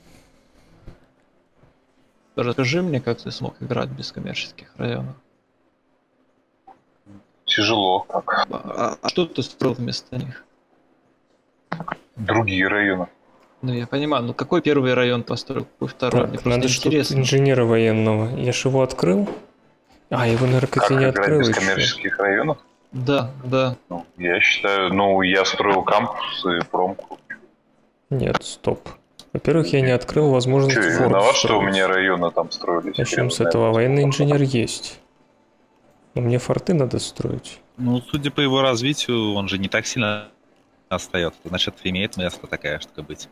Расскажи мне, как ты смог играть без коммерческих районов.
Тяжело как.
А, а что ты строил вместо них?
Другие районы.
Ну, я понимаю, ну какой первый район построил, какой второй?
Так,
Мне просто
надо что-то
интересно.
инженера военного. Я ж его открыл. А, его, наверное, как-то
Как
не
играть
открыл
без
еще.
коммерческих районов?
Да, да.
Ну, я считаю, ну, я строил кампус и промку.
Нет, стоп. Во-первых, я не открыл возможность
Че, я
форт
виноват, что у
строить.
меня районы там строились?
Начнем
Хрен
с
знает.
этого. Военный инженер есть. Но мне форты надо строить.
Ну, судя по его развитию, он же не так сильно остается. Значит, имеет место такая штука быть.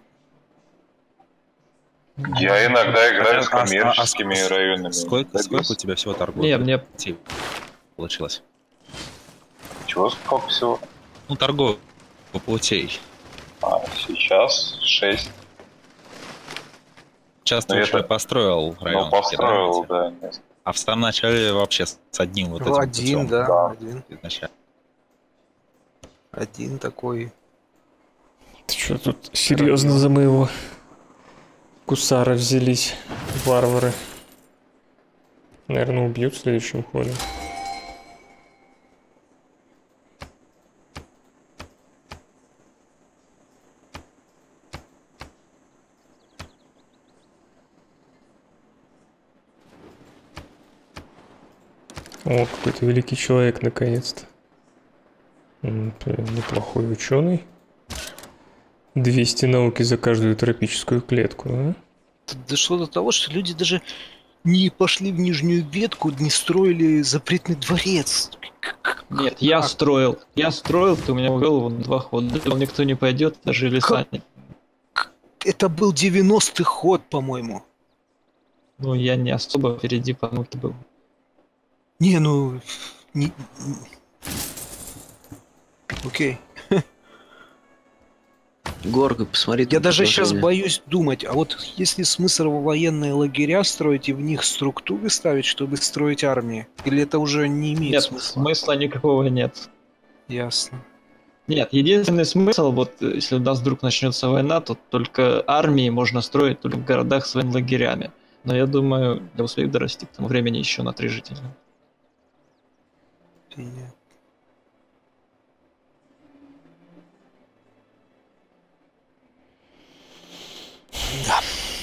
Я иногда играю с
А- а- а-
коммерческими
а-
районами.
Сколько, сколько у тебя всего торговли?
Не, мне
Получилось.
Чего, сколько всего?
Ну, торговых путей.
А, сейчас шесть.
Сейчас ты
Ну,
уже
это-
построил район.
Ну, построил, да.
А в самом начале вообще с с одним вот
Ну,
этим
один,
путем.
да,
да.
один.
Изначально.
Один такой.
Ты что тут серьезно за моего гусара взялись, варвары? Наверное, убьют в следующем ходе. О, какой-то великий человек, наконец-то. М, прям неплохой ученый. двести науки за каждую тропическую клетку, а?
Тут дошло до того, что люди даже не пошли в нижнюю ветку, не строили запретный дворец.
Нет, я строил. Я строил, ты у меня в голову на два хода. Думал, никто не пойдет, даже леса нет.
Это был девяностый ход, по-моему.
Ну, я не особо впереди по науке был.
Не, ну... Не... Окей.
Горго, посмотри.
Я
там
даже сейчас
предложение.
боюсь думать, а вот есть ли смысл военные лагеря строить и в них структуры ставить, чтобы строить армии? Или это уже не имеет
Нет,
смысла?
смысла никакого нет.
Ясно.
Нет, единственный смысл, вот если у нас вдруг начнется война, то только армии можно строить только в городах с военлагерями. Но я думаю, для успех дорасти к тому времени еще на три жителя.
Понятно. Да.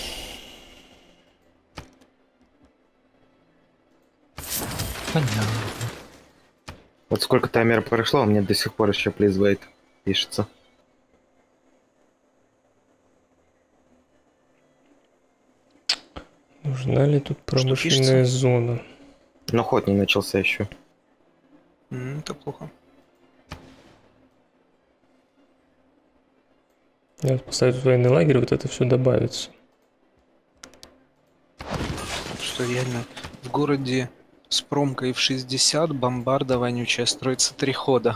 Понятно.
Вот сколько таймера прошло, а мне до сих пор еще please wait пишется.
Нужна ли тут промышленная зона?
Но ход не начался еще.
М, Это плохо.
Я вот поставлю военный лагерь, вот это все добавится.
Что реально в городе с промкой в шестьдесят бомбарда вонючая строится три хода.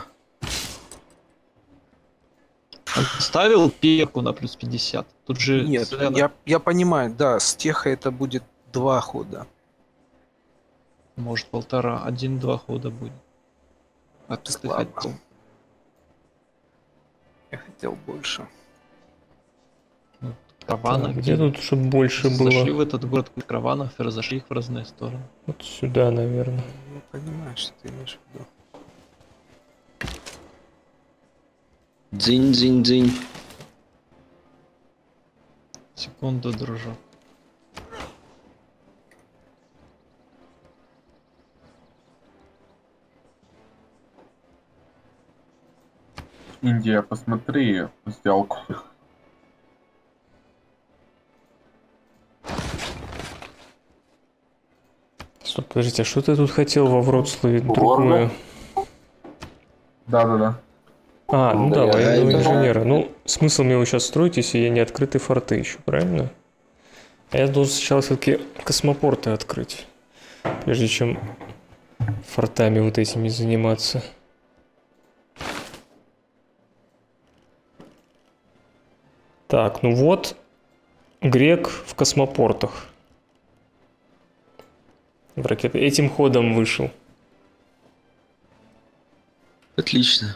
Он ставил пеку на плюс пятьдесят. Тут же...
Нет,
цена-
я, я понимаю, да, с теха это будет два хода.
Может полтора, один-два хода будет. А ты ты
Слабо.
хотел.
Я хотел больше.
Караваны.
Так, где тут, чтобы больше было?
Зашли в этот город в караванах и разошли их в разные стороны.
Вот сюда, наверное.
Я понимаю, что ты имеешь в виду.
Дзынь-дзынь-дзынь.
Секунду, дружок.
Индия, посмотри сделку.
Стоп, подождите, а что ты тут хотел во Вроцлаве другое?
Да-да-да.
А, ну да,
Да,
военного
да.
инженера. Ну, смысл мне его сейчас строить, если я не открыты форты еще, правильно? А я должен сначала все-таки космопорты открыть, прежде чем фортами вот этими заниматься. Так, ну вот, грек в космопортах. В ракеты. Этим ходом вышел.
Отлично.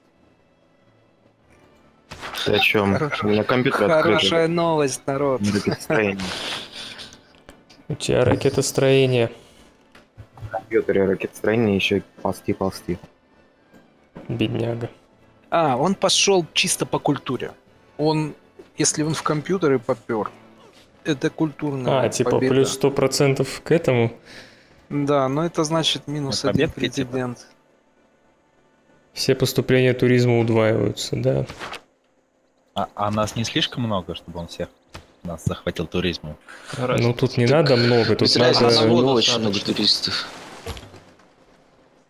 Ты о чем?
Хорош-
У меня компьютер
Хорошая
открыт.
новость, народ.
Ракетостроение.
У тебя ракетостроение.
В компьютере ракетостроение еще ползти, ползти.
Бедняга.
А, он пошел чисто по культуре. Он, если он в компьютере попер, это культурная
А, типа
победа.
плюс сто процентов к этому.
Да, но это значит минус
На
один
пометке, типа.
президент.
Все поступления туризма удваиваются, да.
А, а нас не слишком много, чтобы он всех нас захватил туризмом?
Ну тут не надо много, тут
Израиль
надо...
у него
Одного
очень много
достаточно.
туристов.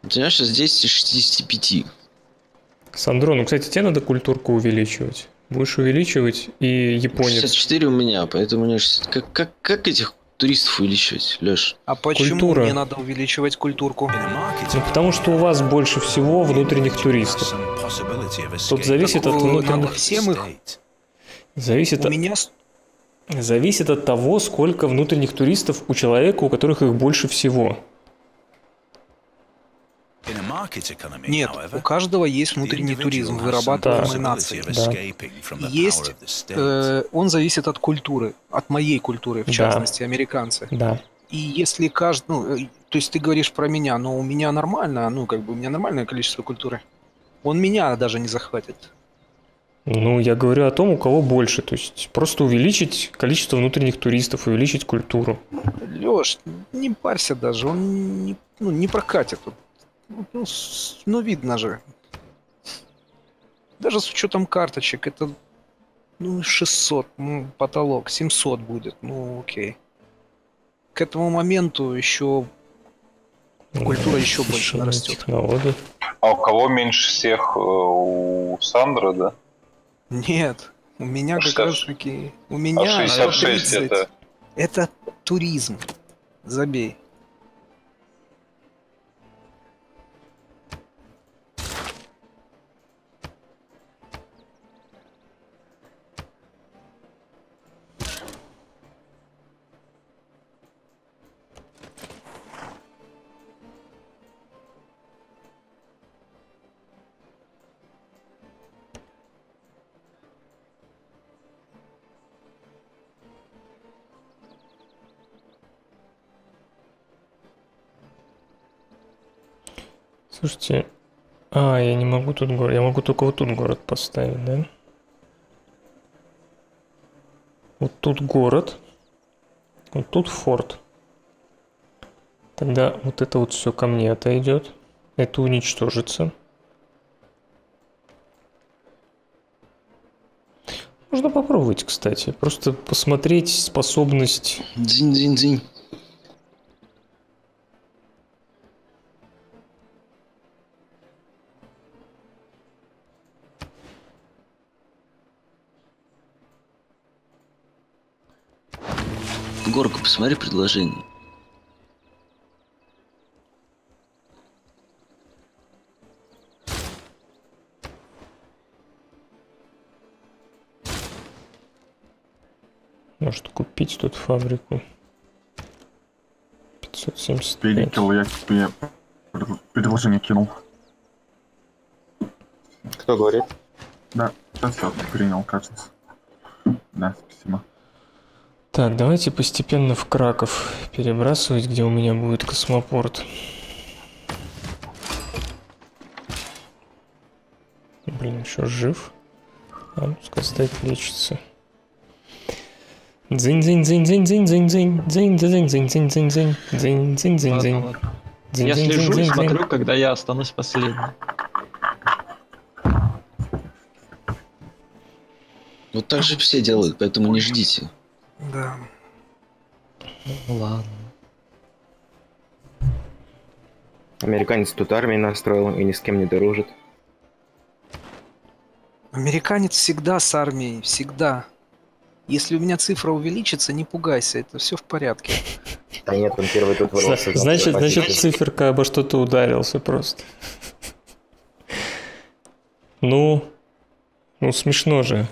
У тебя сейчас десять из шестидесяти пяти.
Сандро, ну, кстати, тебе надо культурку увеличивать. Будешь увеличивать, и японец.
шестьдесят четыре у меня, поэтому мне шестьдесят... как, как, как этих туристов увеличивать, Леш?
А почему
Культура.
мне надо увеличивать культурку?
Ну, потому что у вас больше всего внутренних туристов. Тут зависит от
Так,
внутренних...
надо всем их...
Зависит
У
от...
меня... с-
Зависит от того, сколько внутренних туристов у человека, у которых их больше всего.
Нет, у каждого есть внутренний туризм, вырабатываемый
Да.
нацией.
Да.
Есть... э, он зависит от культуры, от моей культуры, в
Да.
частности, американцы.
Да.
И если каждый... Ну, э, то есть ты говоришь про меня, но у меня нормально, ну, как бы у меня нормальное количество культуры. Он меня даже не захватит.
Ну, я говорю о том, у кого больше. То есть просто увеличить количество внутренних туристов, увеличить культуру.
Лёш, не парься даже, он не, ну, не прокатит. Ну, с- ну, видно же. Даже с учетом карточек, это ну, шестьсот, ну, потолок, семьсот будет, ну окей. К этому моменту еще культура еще больше нарастет.
Технологии.
А у кого меньше всех? э, У Сандры, да?
Нет, у меня как
шестьдесят
раз таки... У меня
А шестьдесят шесть
тридцать.
это...
Это туризм. Забей.
Слушайте, а, я не могу тут город, я могу только вот тут город поставить, да? Вот тут город, вот тут форт. Тогда вот это вот все ко мне отойдет, это уничтожится. Можно попробовать, кстати, просто посмотреть способность.
Дзинь-дзинь-дзинь. Горку, посмотри предложение.
Может купить тут фабрику. пятьсот семьдесят пять.
Перекил, я тебе пред- предложение кинул.
Кто говорит?
Да, сейчас я принял, кажется. Да, спасибо.
Так, давайте постепенно в Краков перебрасывать, где у меня будет космопорт. Блин, еще жив. А, пускай стоит, лечится. Дзынь-дзынь-дзынь-дзынь-дзынь-дзынь-дзынь, дзынь-дзынь-дзынь-дзынь-дзынь, дзынь-дзынь-дзынь-дзынь.
Ладно, ладно. Я слежу и смотрю, когда я останусь последним.
Вот так же все делают, поэтому не ждите.
Да.
Ну ладно.
Американец тут армию настроил и ни с кем не дружит.
Американец всегда с армией, всегда. Если у меня цифра увеличится, не пугайся, это все в порядке.
А нет, он первый тут вырвался.
Значит, значит, циферка обо что-то ударился просто. Ну, ну смешно же.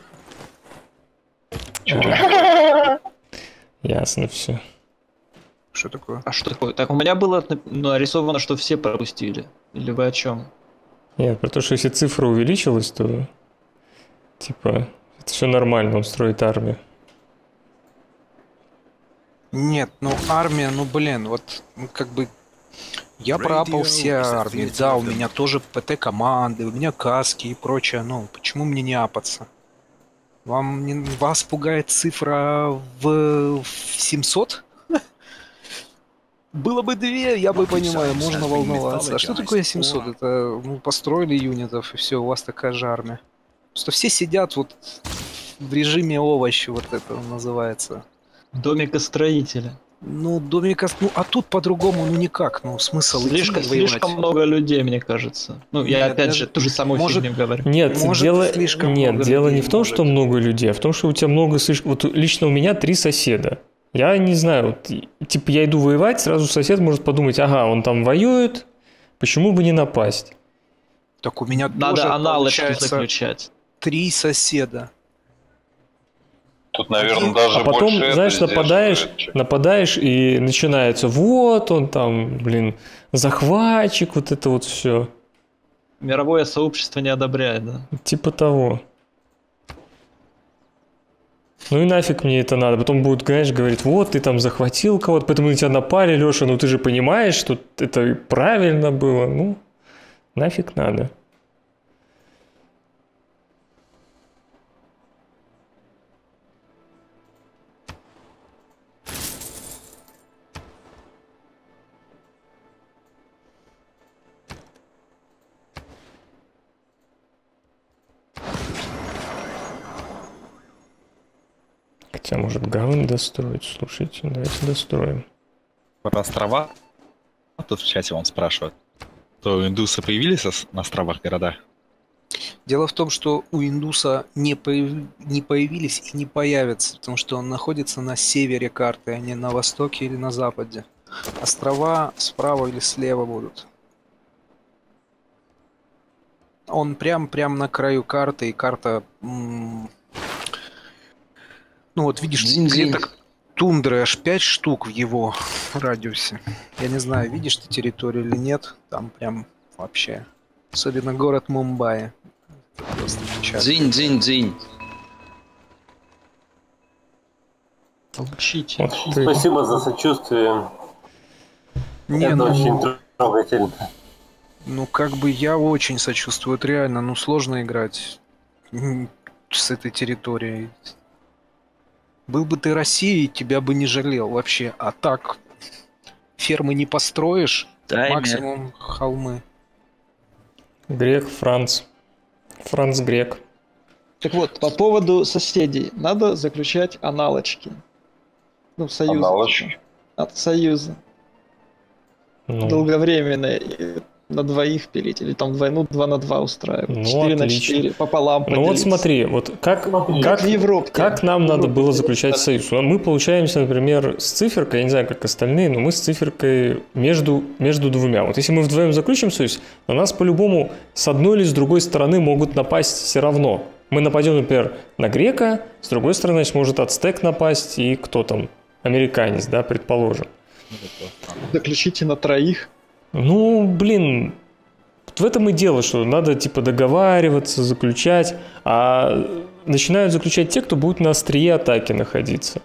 Ясно все.
Что такое?
А что такое? Так у меня было нарисовано, что все пропустили. Или вы о чем?
Нет, про то, что если цифра увеличилась, то типа это все нормально, он строит армию.
Нет, ну армия, ну блин, вот ну, как бы я проапал все армии, да, у меня тоже ПТ-команды, у меня каски и прочее, ну почему мне не апаться? Вам не, вас пугает цифра в, в семьсот? Было бы две, я бы понимаю, можно волноваться. А что такое семьсот? Это ну, построили юнитов, и все, у вас такая же армия. Просто все сидят вот в режиме овощи, вот это называется.
Домикостроителя.
Ну, Домика, ну, а тут по-другому, ну никак, ну, смысл
Слишком,
идти воевать.
слишком много людей, мне кажется. Ну, я
Нет,
опять
даже-
же ту же самую
может-
фигню говорю.
Нет,
Может,
дело,
слишком
нет,
много
дело
людей,
не в том, что
может.
много людей, а в том, что у тебя много слишком... Вот лично у меня три соседа. Я не знаю, вот, и- типа я иду воевать, сразу сосед может подумать, ага, он там воюет, почему бы не напасть?
Так у меня
Надо
тоже,
аналочки
получается,
заключать.
три соседа.
Тут, наверное, даже
А потом,
больше
знаешь,
это
нападаешь,
сдерживает, чем-
нападаешь, и начинается, вот он там, блин, захватчик, вот это вот все.
Мировое сообщество не одобряет, да?
Типа того. Ну и нафиг мне это надо. Потом будут, знаешь, говорить, вот ты там захватил кого-то, поэтому на тебя напали, Леша, ну ты же понимаешь, что это правильно было. Ну, нафиг надо. Хотя, может, гавань достроить? Слушайте, давайте достроим.
Про острова. Тут в чате он спрашивает. То индусы появились ос- на островах города?
Дело в том, что у Индуса не, появ- не появились и не появятся, потому что он находится на севере карты, а не на востоке или на западе. Острова справа или слева будут. Он прям-прям на краю карты, и карта... м, Ну вот видишь,
Дзинь-дзинь.
клеток тундры аж пять штук в его радиусе. Я не знаю, видишь ты территорию или нет, там прям вообще. Особенно город Мумбаи. Это просто печально.
Дзинь, дзинь, дзинь.
Учите.
Вот ты-
Спасибо за сочувствие.
Не,
Это
ну,
очень трогательно.
ну как бы я очень сочувствую, это реально, ну сложно играть м, с этой территорией. Был бы ты Россией, тебя бы не жалел вообще, а так фермы не построишь,
Таймер.
максимум холмы.
Грек, Франц. Франц Грек.
Так вот, по поводу соседей. Надо заключать аналочки. Ну, союзы.
Аналочки.
От союза.
Ну,
Долговременные. И на двоих пилить. Или там войну два на два устраивать.
Ну,
четыре на
отлично.
четыре. Пополам
ну вот
поделиться.
смотри, вот как,
Смотри,
как,
в Европе.
как нам надо было заключать союз? Мы получаемся, например, с циферкой, я не знаю, как остальные, но мы с циферкой между, между двумя. Вот если мы вдвоем заключим союз, на нас по-любому с одной или с другой стороны могут напасть все равно. Мы нападем, например, на грека, с другой стороны, значит, может ацтек напасть и кто там? Американец, да, предположим.
Заключите на троих.
Ну, блин, вот в этом и дело, что надо типа договариваться, заключать, а начинают заключать те, кто будет на острие атаки находиться.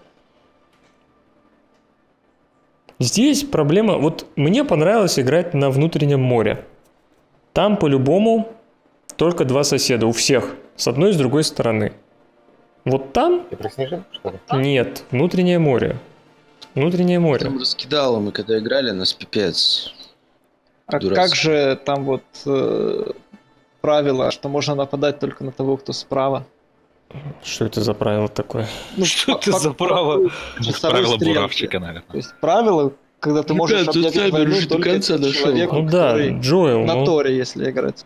Здесь проблема, вот мне понравилось играть на внутреннем море. Там по-любому только два соседа у всех, с одной и с другой стороны. Вот там
Ты про снежинку, что ли?
нет, внутреннее море. Внутреннее море.
Там раскидало, мы когда играли, нас пипец.
А
Дурацкий.
как же там вот э, правило, что можно нападать только на того, кто справа?
Что это за правило такое?
Ну,
Что
по-
это
по-
за
по-
право?
по второй
Правила
стрелке.
буравчика, наверное.
То есть правило, когда ты можешь
Ребят, тут
объявить
камеру
войну
же до
только
конца дошел.
человеку,
Ну да,
который
Джоэл,
на
ну,
Торе, если играть.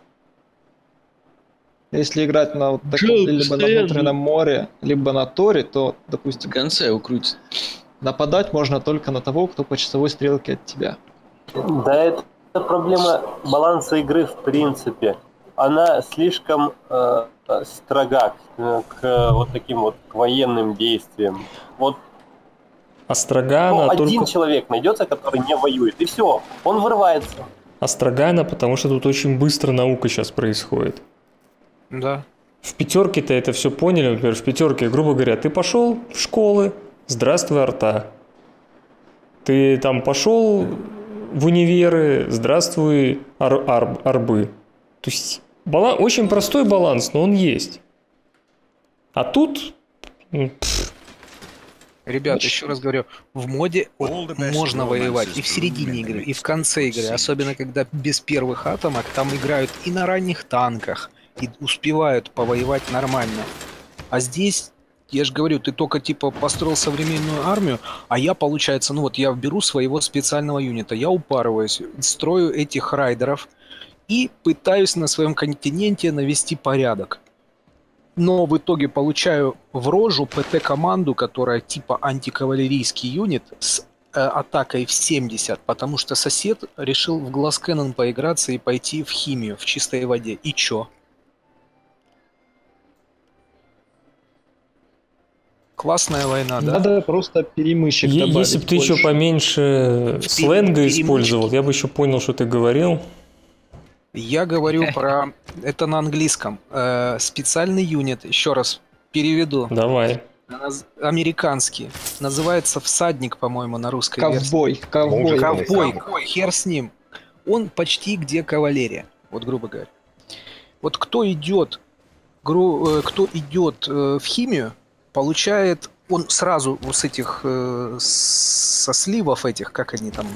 Если играть на вот таком,
Джоэл
либо на
постоянно.
внутреннем море, либо на Торе, то,
В
допустим,
конце его крутит.
нападать можно только на того, кто по часовой стрелке от тебя.
Да, это проблема баланса игры в принципе. Она слишком э, строга к, к вот таким вот к военным действиям. Вот
Острога,
ну,
она
один
только...
человек найдется, который не воюет, и все, он вырывается.
Острогана, потому что тут очень быстро наука сейчас происходит.
Да.
В пятерке-то это все поняли, например, в пятерке, грубо говоря, ты пошел в школы, здравствуй, арта. Ты там пошел в универы, здравствуй, ар- ар- арбы. То есть баланс, очень простой баланс, но он есть. А тут... ну, пф,
Ребят, еще раз говорю, в моде вот можно воевать и в середине игры, и в конце игры, особенно когда без первых атомок там играют и на ранних танках, и успевают повоевать нормально. А здесь Я же говорю, ты только типа построил современную армию, а я, получается, ну вот я беру своего специального юнита, я упарываюсь, строю этих райдеров и пытаюсь на своем континенте навести порядок. Но в итоге получаю в рожу ПТ-команду, которая типа антикавалерийский юнит с э, атакой в семьдесят, потому что сосед решил в Glass Cannon поиграться и пойти в химию в чистой воде. И чё? Классная война, да?
Надо просто перемычек
Е-
добавить
Если бы ты еще
больше.
поменьше сленга
перемычки.
использовал, я бы еще понял, что ты говорил.
Я говорю про... Это на английском. Э, специальный юнит, еще раз переведу.
Давай.
Наз- Американский. Называется всадник, по-моему, на русской версии.
Ковбой, ковбой.
Ковбой, хер с ним. Он почти где кавалерия, вот грубо говоря. Вот кто идет, гру- э, кто идет э, в химию, получает, он сразу вот с этих, э, с- со сливов этих, как они там,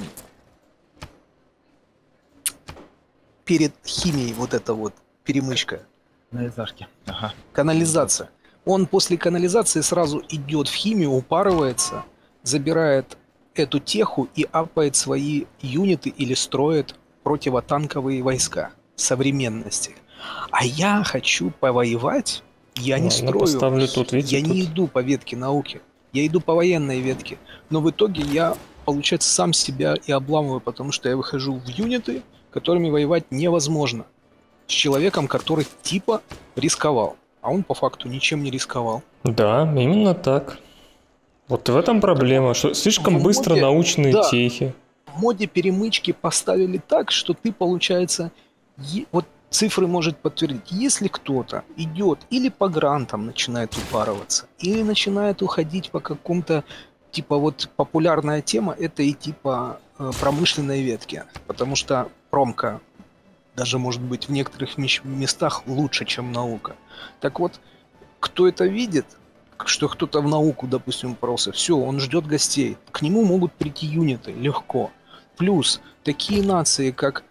перед химией вот эта вот перемычка,
Канализарки. Ага.
канализация. Он после канализации сразу идет в химию, упарывается, забирает эту теху и апает свои юниты или строит противотанковые войска современности. А я хочу повоевать, я не
Ладно,
строю,
поставлю тут, видите,
я не
тут.
иду по ветке науки, я иду по военной ветке. Но в итоге я, получается, сам себя и обламываю, потому что я выхожу в юниты, которыми воевать невозможно. С человеком, который типа рисковал. А он по факту ничем не рисковал.
Да, именно так. Вот в этом проблема, что слишком
В
быстро
моде-
научные
да.
техи.
В моде перемычки поставили так, что ты, получается, е- вот цифры может подтвердить. Если кто-то идет или по грантам начинает упарываться, или начинает уходить по какому-то, типа вот популярная тема, это и типа э, промышленной ветки. Потому что промка даже может быть в некоторых мещ- местах лучше, чем наука. Так вот, кто это видит, что кто-то в науку, допустим, упоролся, все, он ждет гостей. К нему могут прийти юниты легко. Плюс такие нации, как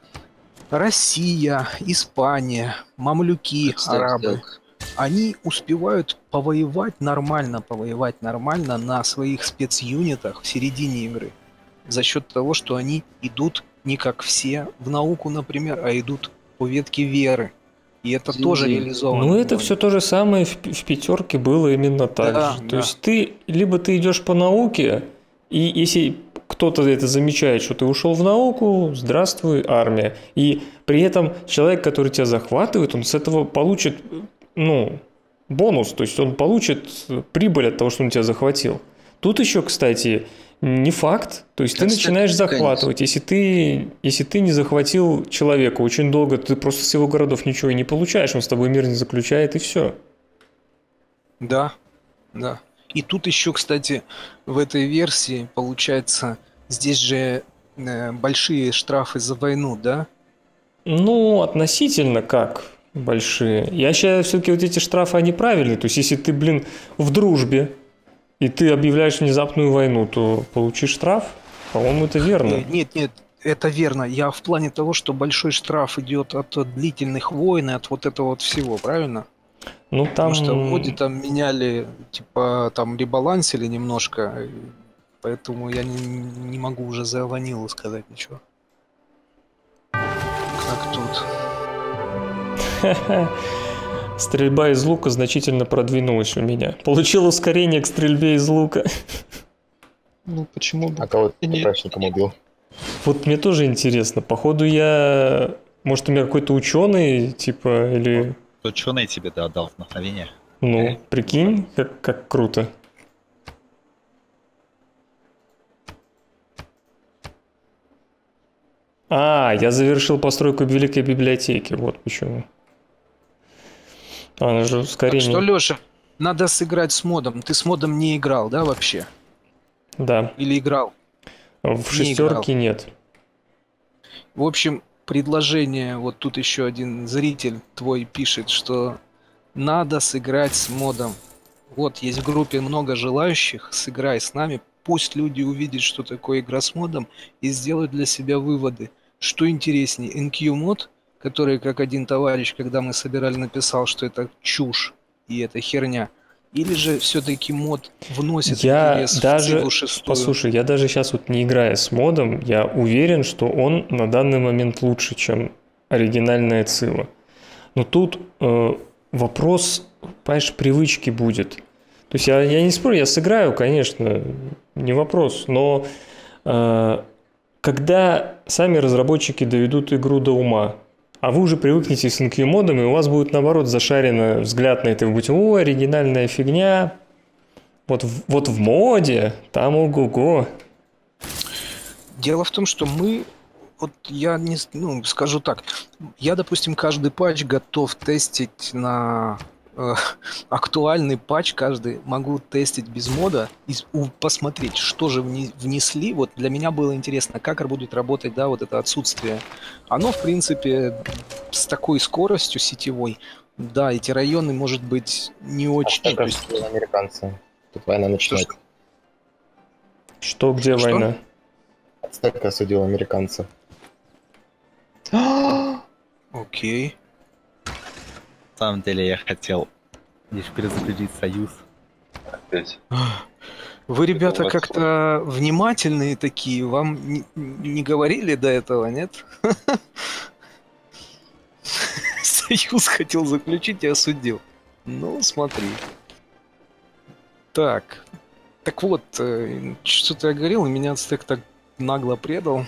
Россия, Испания, мамлюки,
Кстати,
арабы,
да.
они успевают повоевать нормально, повоевать нормально на своих спецюнитах в середине игры. За счет того, что они идут не как все в науку, например, а идут по ветке веры. И это
Извини.
тоже реализовано.
Ну, это все то же самое в, в пятерке было именно так
Да,
же. То
да.
есть ты, либо ты идешь по науке, и если кто-то это замечает, что ты ушел в науку, здравствуй, армия. И при этом человек, который тебя захватывает, он с этого получит, ну, бонус, то есть он получит прибыль от того, что он тебя захватил. Тут еще, кстати, не факт, то есть ты
Кстати,
начинаешь
конечно.
захватывать. Если ты, если ты не захватил человека очень долго, ты просто с его городов ничего и не получаешь, он с тобой мир не заключает, и все.
Да, да. И тут еще, кстати, в этой версии, получается, здесь же э, большие штрафы за войну, да?
Ну, относительно как большие. Я считаю, все-таки вот эти штрафы, они правильные. То есть, если ты, блин, в дружбе, и ты объявляешь внезапную войну, то получишь штраф. По-моему, это верно.
Э, Нет, нет, это верно. Я в плане того, что большой штраф идет от длительных войн и от вот этого вот всего, правильно?
Ну, там...
Потому что в моде там меняли, типа, там ребалансили немножко, и поэтому я не, не могу уже за ванилу сказать ничего. Как тут.
Стрельба из лука значительно продвинулась у меня. Получил ускорение к стрельбе из лука.
Ну почему бы?
А кого ты
Нет.
прачником убил?
Вот мне тоже интересно. Походу я... Может, у меня какой-то ученый, типа, или...
Ученый тебе да, дал вдохновение.
Ну, прикинь, как, как круто. А, я завершил постройку Великой библиотеки. Вот почему. Она же
Так
ускорение.
что, Леша, надо сыграть с модом. Ты с модом не играл, да, вообще?
Да.
Или играл?
В
Не
шестерке нет.
В общем, предложение, вот тут еще один зритель твой пишет, что надо сыграть с модом. Вот, есть в группе много желающих, сыграй с нами, пусть люди увидят, что такое игра с модом, и сделают для себя выводы. Что интереснее, эн кью мод, который, как один товарищ, когда мы собирали, написал, что это чушь и это херня, Или же все-таки мод вносит
Я
интерес в
даже,
Циву шестую?
послушай, я даже сейчас вот не играя с модом, я уверен, что он на данный момент лучше, чем оригинальная Цива. Но тут э, вопрос, понимаешь, привычки будет. То есть я, я не спорю, я сыграю, конечно, не вопрос, но э, когда сами разработчики доведут игру до ума, а вы уже привыкнете с эн кью-модом, и у вас будет, наоборот, зашаренный взгляд на это, вы будете, о, оригинальная фигня. Вот, в- вот в моде, там ого-го.
Дело в том, что мы, вот я не, с- ну, скажу так, я, допустим, каждый патч готов тестить на э, актуальный патч, каждый могу тестить без мода и с- у- посмотреть, что же вне- внесли. Вот для меня было интересно, как будет работать, да, вот это отсутствие. Оно, в принципе, с такой скоростью сетевой, да, эти районы, может быть, не очень... ну, то есть-
американцы. Тут война начинается.
Что, где
Что?
война?
Ацтека осудил американцев.
Окей.
На самом деле я хотел лишь перезагрузить союз.
Опять.
Вы, ребята,
Вот.
как-то внимательные такие. Вам не, не говорили до этого, нет? Союз хотел заключить и осудил. Ну, смотри. Так. Так вот, э, что-то я говорил, и меня Ацтек так нагло предал.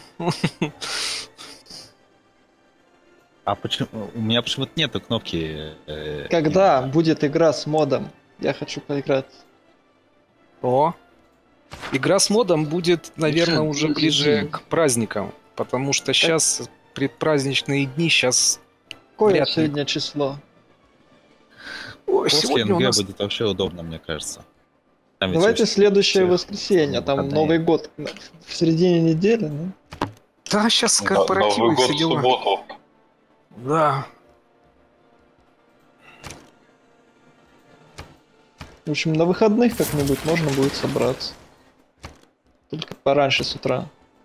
А почему? У меня почему-то нету кнопки. э,
Когда
именно.
будет игра с модом? Я хочу поиграть.
О! Игра с модом будет, наверное,
Миша,
уже
ну,
ближе
иди.
к праздникам. Потому что сейчас предпраздничные дни, сейчас
Какое
вряд ли.
сегодня число?
Ой,
После
сегодня у
эн гэ
нас...
будет вообще удобно, мне кажется. Там ведь
Давайте
очень
следующее
всех
воскресенье, там
выходные.
Новый год в середине недели, ну.
Да, сейчас
Но-
корпоративы
Новый
и
год
все
в
дела.
субботу.
Да.
В общем, на выходных как-нибудь можно будет собраться. Только пораньше с утра.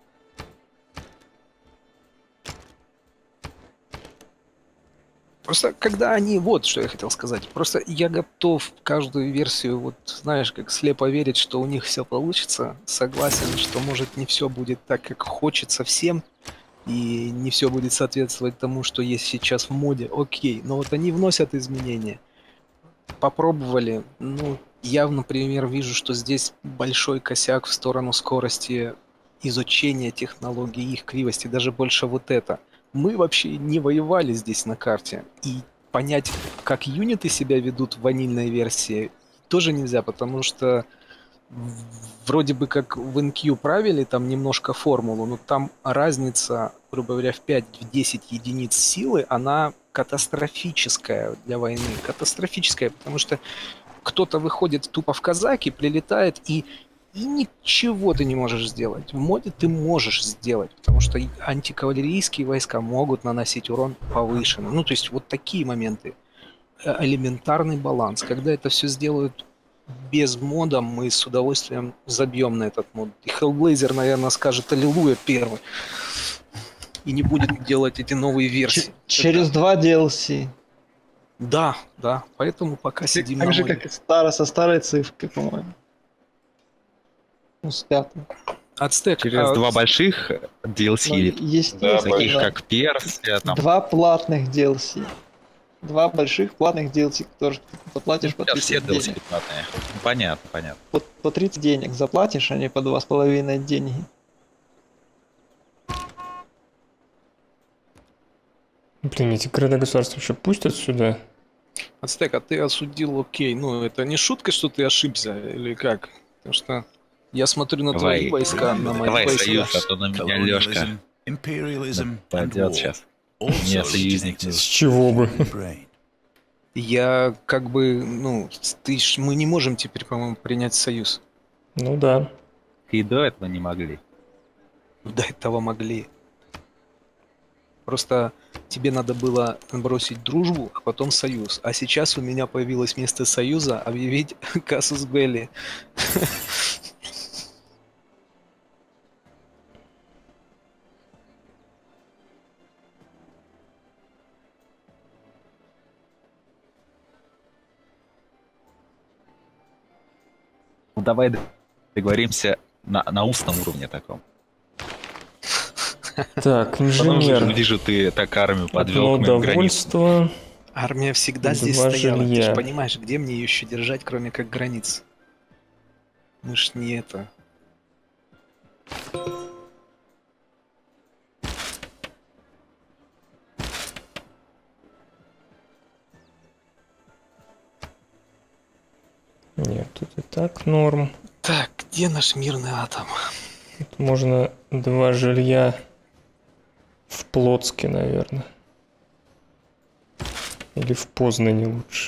Просто когда они... Вот что я хотел сказать. Просто я готов каждую версию, вот знаешь, как слепо верить, что у них все получится. Согласен, что может не все будет так, как хочется всем. И не все будет соответствовать тому, что есть сейчас в моде. Окей, но вот они вносят изменения. Попробовали. Ну, я, например, вижу, что здесь большой косяк в сторону скорости изучения технологий, их кривости, даже больше вот это. Мы вообще не воевали здесь на карте, и понять, как юниты себя ведут в ванильной версии, тоже нельзя, потому что в- вроде бы как в эн кью правили там немножко формулу, но там разница, грубо говоря, в пять-десять единиц силы, она катастрофическая для войны. Катастрофическая, потому что кто-то выходит тупо в казаки, прилетает, и, и ничего ты не можешь сделать. В моде ты можешь сделать, потому что и антикавалерийские войска могут наносить урон повышенный. Ну, то есть вот такие моменты. Э, Элементарный баланс. Когда это все сделают без мода, мы с удовольствием забьем на этот мод. И Hellblazer, наверное, скажет аллилуйя первый. И не будет делать эти новые версии.
Через два ди эл си.
Да, да. Поэтому пока сидим
Так
на
же,
моде.
как и старо, со старой цифрой, по-моему. Ну, с пятой.
Ацтек,
Через
а
два
вот
больших ди эл си,
Ну,
таких
естественно.
как Персия, там,
Два платных ди эл си. Два больших платных ди эл си, которые ты заплатишь по
сейчас все
тридцать
ди эл си
денег.
платные. Понятно, понятно.
По, по тридцать денег заплатишь, а не по два с половиной деньги.
Блин, эти города-государства еще пустят сюда?
Ацтек, а ты осудил, окей, ну это не шутка, что ты ошибся, или как? Потому что я смотрю на твои
Давай,
войска, на мои
давай
войска.
союз, а то на меня Лёшка
Colonialism, imperialism, and
пойдет
war
сейчас.
also
Не союзник.
originated
С чего бы?
in the brain.
Я как бы, ну, ты ж- мы не можем теперь, по-моему, принять союз.
Ну да.
И до этого не могли.
До этого могли. Просто тебе надо было бросить дружбу, а потом союз. А сейчас у меня появилось вместо союза объявить Кассус Белли.
давай договоримся на, на устном уровне таком.
Так,
Потому
инженер.
что вижу, ты так армию подвел
Одно
к моим границам.
довольство.
Армия всегда
Два
здесь стояла. Ты
жилья.
же понимаешь, где мне ее еще держать, кроме как границ? Мы ж не это.
Нет, тут и так норм.
Так, где наш мирный атом?
Тут можно два жилья в Плотске, наверное. Или в Познане лучше.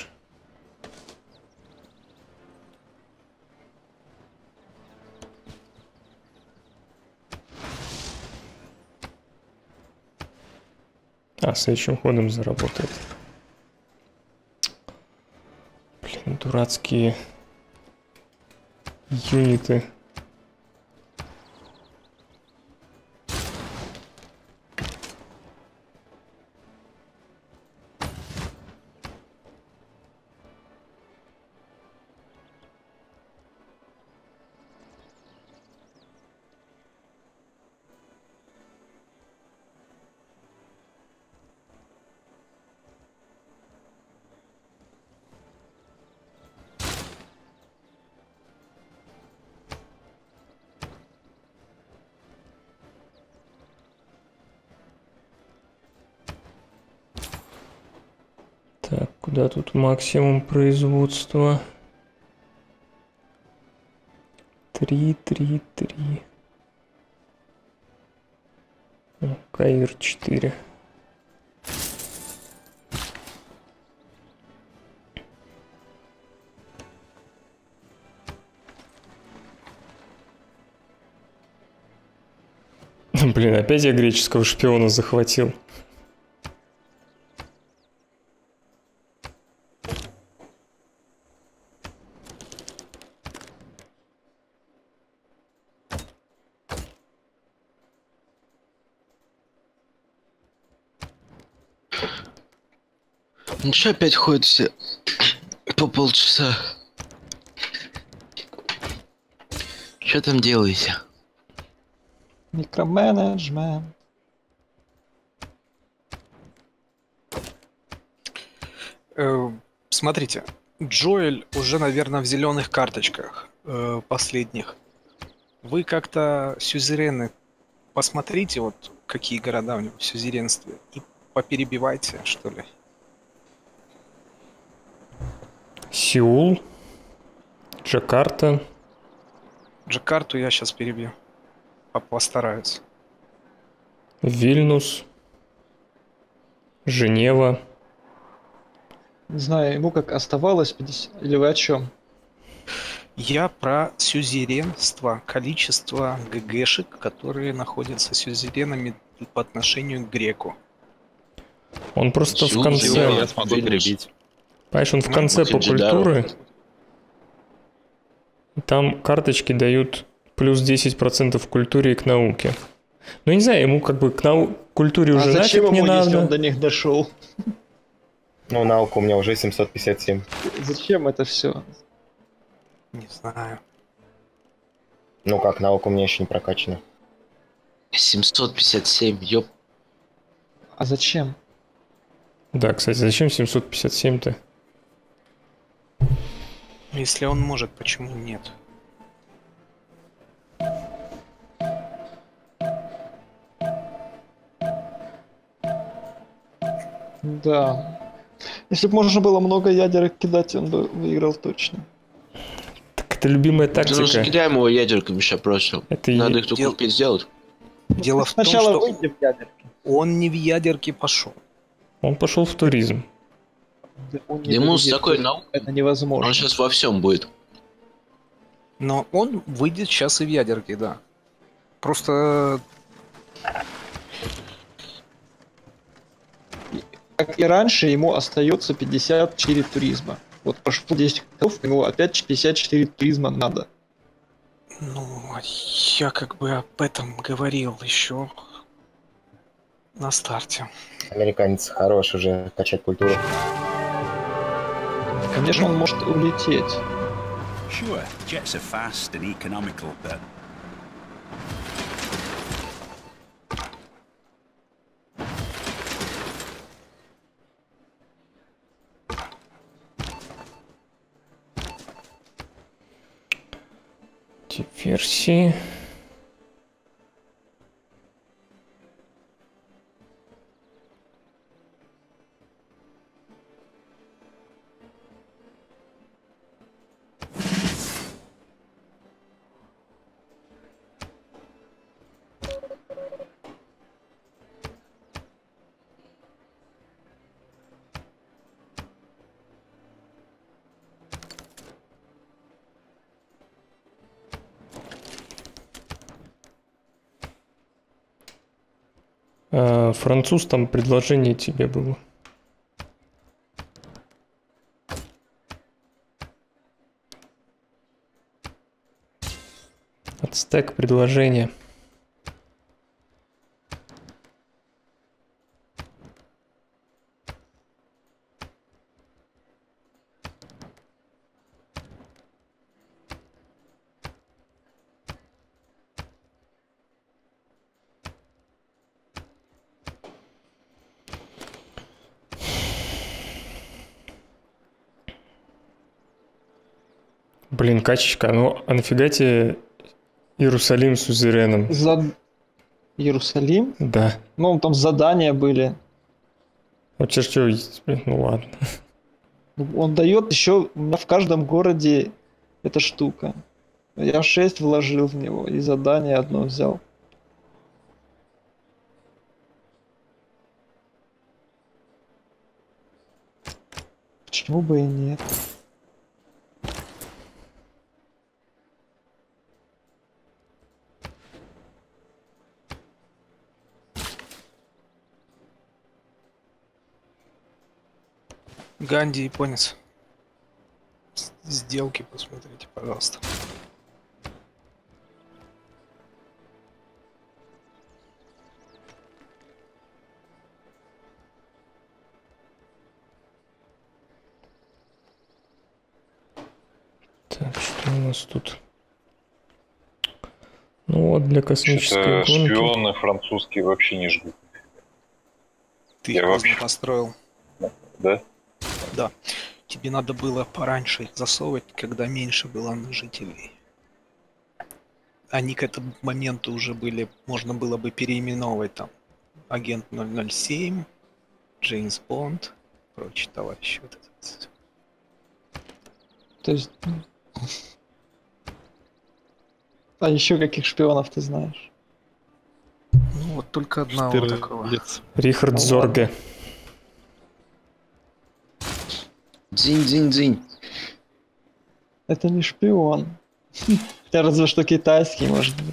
А, следующим ходом заработает. Блин, дурацкие юниты. Так, куда тут максимум производства? Три, три, три. О, Каир четыре. Блин, опять я греческого шпиона захватил.
Ну что опять ходят все по полчаса? Что там делаете?
Микроменеджмент.
Э, смотрите, Джоэль уже, наверное, в зеленых карточках э, последних. Вы как-то сюзерены посмотрите, вот какие города у него в сюзеренстве, и поперебивайте, что ли.
Сеул, Джакарта.
Джакарту я сейчас перебью. По- Постараюсь.
Вильнюс, Женева.
Не знаю, ему как оставалось пятьдесят... Или вы о чем?
Я про сюзеренство, количество ГГшек, которые находятся сюзеренами по отношению к греку.
Он просто в
Сеул,
конце.
Женева,
Я смогу
Вильнюс.
перебить.
Понимаешь, он в конце по
Махаджидару.
культуре. Там карточки дают плюс десять процентов к культуре и к науке. Ну, не знаю, ему как бы к нау... культуре
А
уже
зачем
нафиг не
ему, если
надо.
он до них дошел?
Ну, наука у меня уже семьсот пятьдесят семь.
Зачем это все?
Не знаю.
Ну как, наука у меня еще не прокачана.
семьсот пятьдесят семь, ёп.
А зачем?
Да, кстати, зачем семьсот пятьдесят семь-то?
Если он может, почему нет?
Да. Если бы можно было много ядерок кидать, он бы выиграл точно.
Так это любимая
Да ну
тактика.
закидаем его ядерками сейчас просто.
Это и-
Надо их только
Дел-
успеть сделать.
Дело в том,
Сначала
что
выйди в ядерки.
он не в ядерке пошел.
Он пошел в туризм.
Да он не
Да ему с
выйдет.
такой наукой
Это невозможно.
он сейчас во всем будет.
Но он выйдет сейчас и в ядерке, да. Просто
Как и раньше, ему остается пятьдесят четыре туризма. Вот прошло десять годов, ему опять пятьдесят четыре туризма надо.
Ну, я как бы об этом говорил еще на старте.
Американец хорош уже качать культуру.
Конечно, он может улететь.
Sure, jets are fast and economical, but
версии. А, француз, там предложение тебе было. Ацтек предложение. Блин, качечка, ну а нафига тебе Иерусалим с сюзереном?
За Иерусалим?
Да.
Ну, там задания были.
Вот чертё, ну ладно.
Он дает еще, у меня в каждом городе эта штука. Я шесть вложил в него и задание одно взял. Почему бы и нет?
Ганди японец. С- Сделки посмотрите, пожалуйста.
Так, что у нас тут? Ну вот, для космической
Что-то
гонки.
шпионы французские вообще не жгут.
Ты
Я
их поздно
вообще-
построил.
Да?
Да. Тебе надо было пораньше их засовывать, когда меньше было жителей. Они к этому моменту уже были, можно было бы переименовывать там агент ноль ноль семь, Джеймс Бонд, прочие товарищи. Вот это всё.
То есть... А еще каких шпионов ты знаешь?
Ну вот только одного такого.
Штирлиц.
Рихард
Ну,
Зорге.
Дзинь-дзинь-дзинь.
Это не шпион. Хотя разве что китайский, может быть.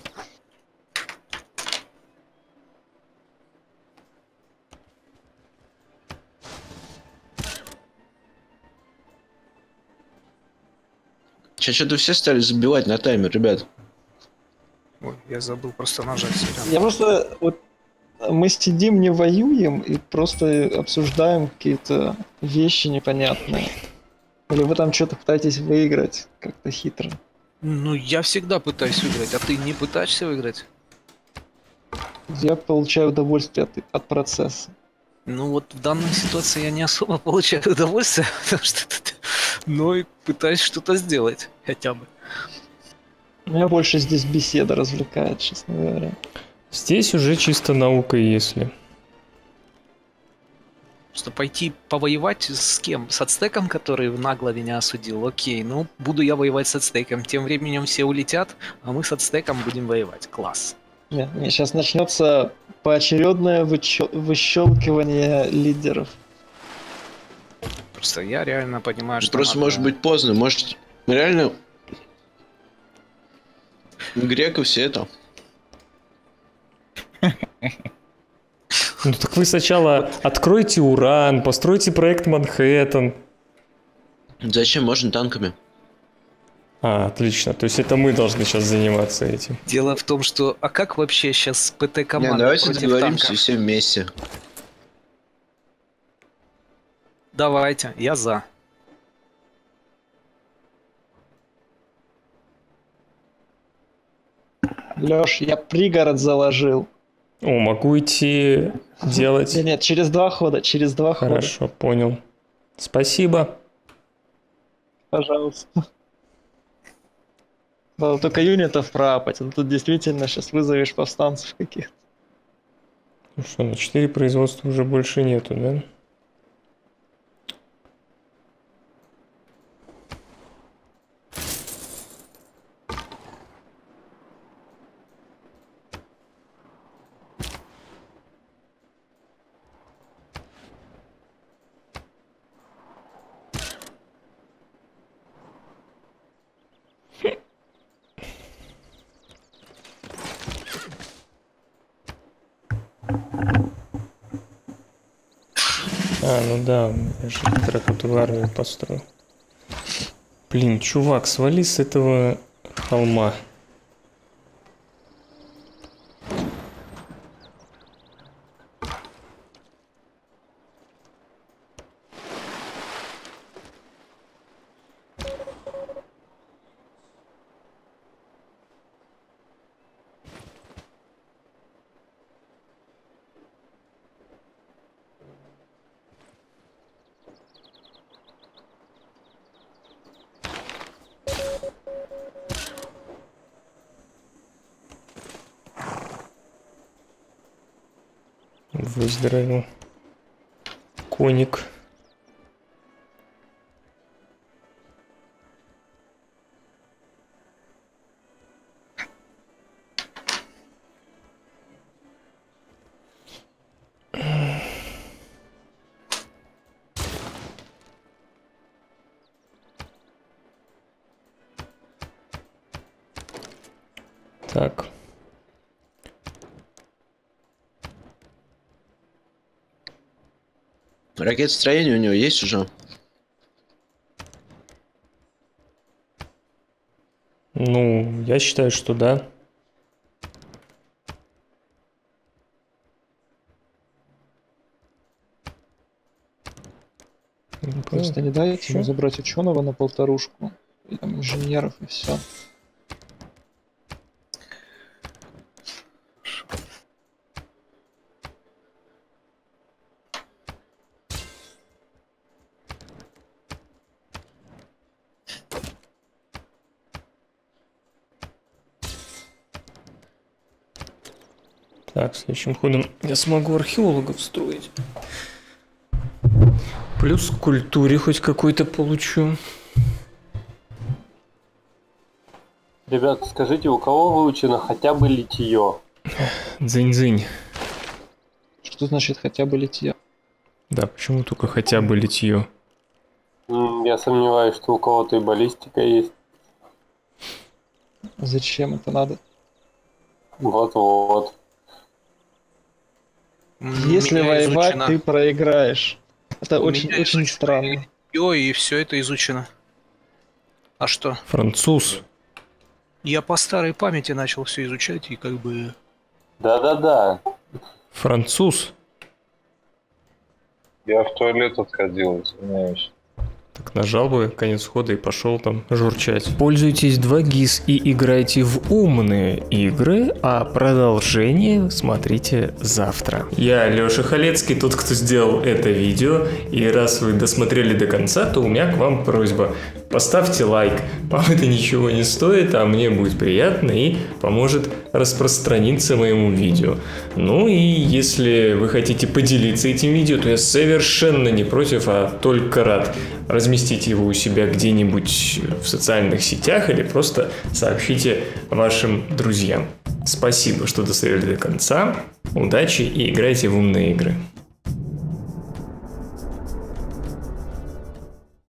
Сейчас что-то все стали забивать на таймер, ребят.
Ой, я забыл просто нажать. сорян.
Я просто... Вот мы сидим, не воюем и просто обсуждаем какие-то вещи непонятные. Или вы там что-то пытаетесь выиграть как-то хитро.
Ну, я всегда пытаюсь выиграть, а ты не пытаешься выиграть?
Я получаю удовольствие от, от процесса.
Ну вот в данной ситуации я не особо получаю удовольствие, потому что тут- но и пытаюсь что-то сделать, хотя бы.
Меня больше здесь беседа развлекает, честно говоря.
Здесь уже чисто наука, если.
Просто пойти повоевать с кем? С ацтеком, который нагло меня осудил? Окей, ну буду я воевать с ацтеком. Тем временем все улетят, а мы с ацтеком будем воевать. Класс.
Не, не, сейчас начнется поочередное вычел- выщелкивание лидеров.
Просто я реально понимаю, что
Просто
надо-
может быть поздно, может реально греков все это.
Ну так вы сначала откройте уран, постройте проект Манхэттен.
Зачем? Можно танками.
А, отлично. То есть это мы должны сейчас заниматься этим.
Дело в том, что... А как вообще сейчас
Не,
ПТ-команда
давайте
против
договоримся
танка?
все вместе.
Давайте, я за.
Лёш, я пригород заложил.
О, могу идти делать...
Нет, нет, через два хода, через два хода.
Хорошо, понял. Спасибо.
Пожалуйста. Надо только юнитов проапать, а тут действительно сейчас вызовешь повстанцев каких-то.
Ну что, на четыре производства уже больше нету, да? А, ну да, я же как раз эту армию построил. Блин, чувак, свали с этого холма. Выздоровел. Коник. Так.
Ракетостроение у него есть уже?
Ну, я считаю, что да.
Просто не дайте ему забрать ученого на полторушку, и там инженеров и все.
Так, следующим ходом я смогу археологов строить. Плюс к культуре хоть какой-то получу.
Ребята, скажите, у кого выучено хотя бы литье?
Дзынь-дзынь.
Что значит хотя бы литье?
Да, почему только хотя бы литье?
Я сомневаюсь, что у кого-то и баллистика есть.
Зачем это надо?
Вот-вот.
Если воевать, изучено. Ты проиграешь. Это очень-очень странно.
И все это изучено. А что?
Француз.
Я по старой памяти начал все изучать и как бы...
Да-да-да.
Француз.
Я в туалет отходил, извиняюсь.
Так нажал бы конец хода и пошел там журчать. Пользуйтесь два гис и играйте в умные игры, а продолжение смотрите завтра. Я Лёша Халецкий, тот, кто сделал это видео, и раз вы досмотрели до конца, то у меня к вам просьба. Поставьте лайк, вам это ничего не стоит, а мне будет приятно и поможет распространиться моему видео. Ну и если вы хотите поделиться этим видео, то я совершенно не против, а только рад разместить его у себя где-нибудь в социальных сетях или просто сообщите вашим друзьям. Спасибо, что досмотрели до конца. Удачи и играйте в умные игры.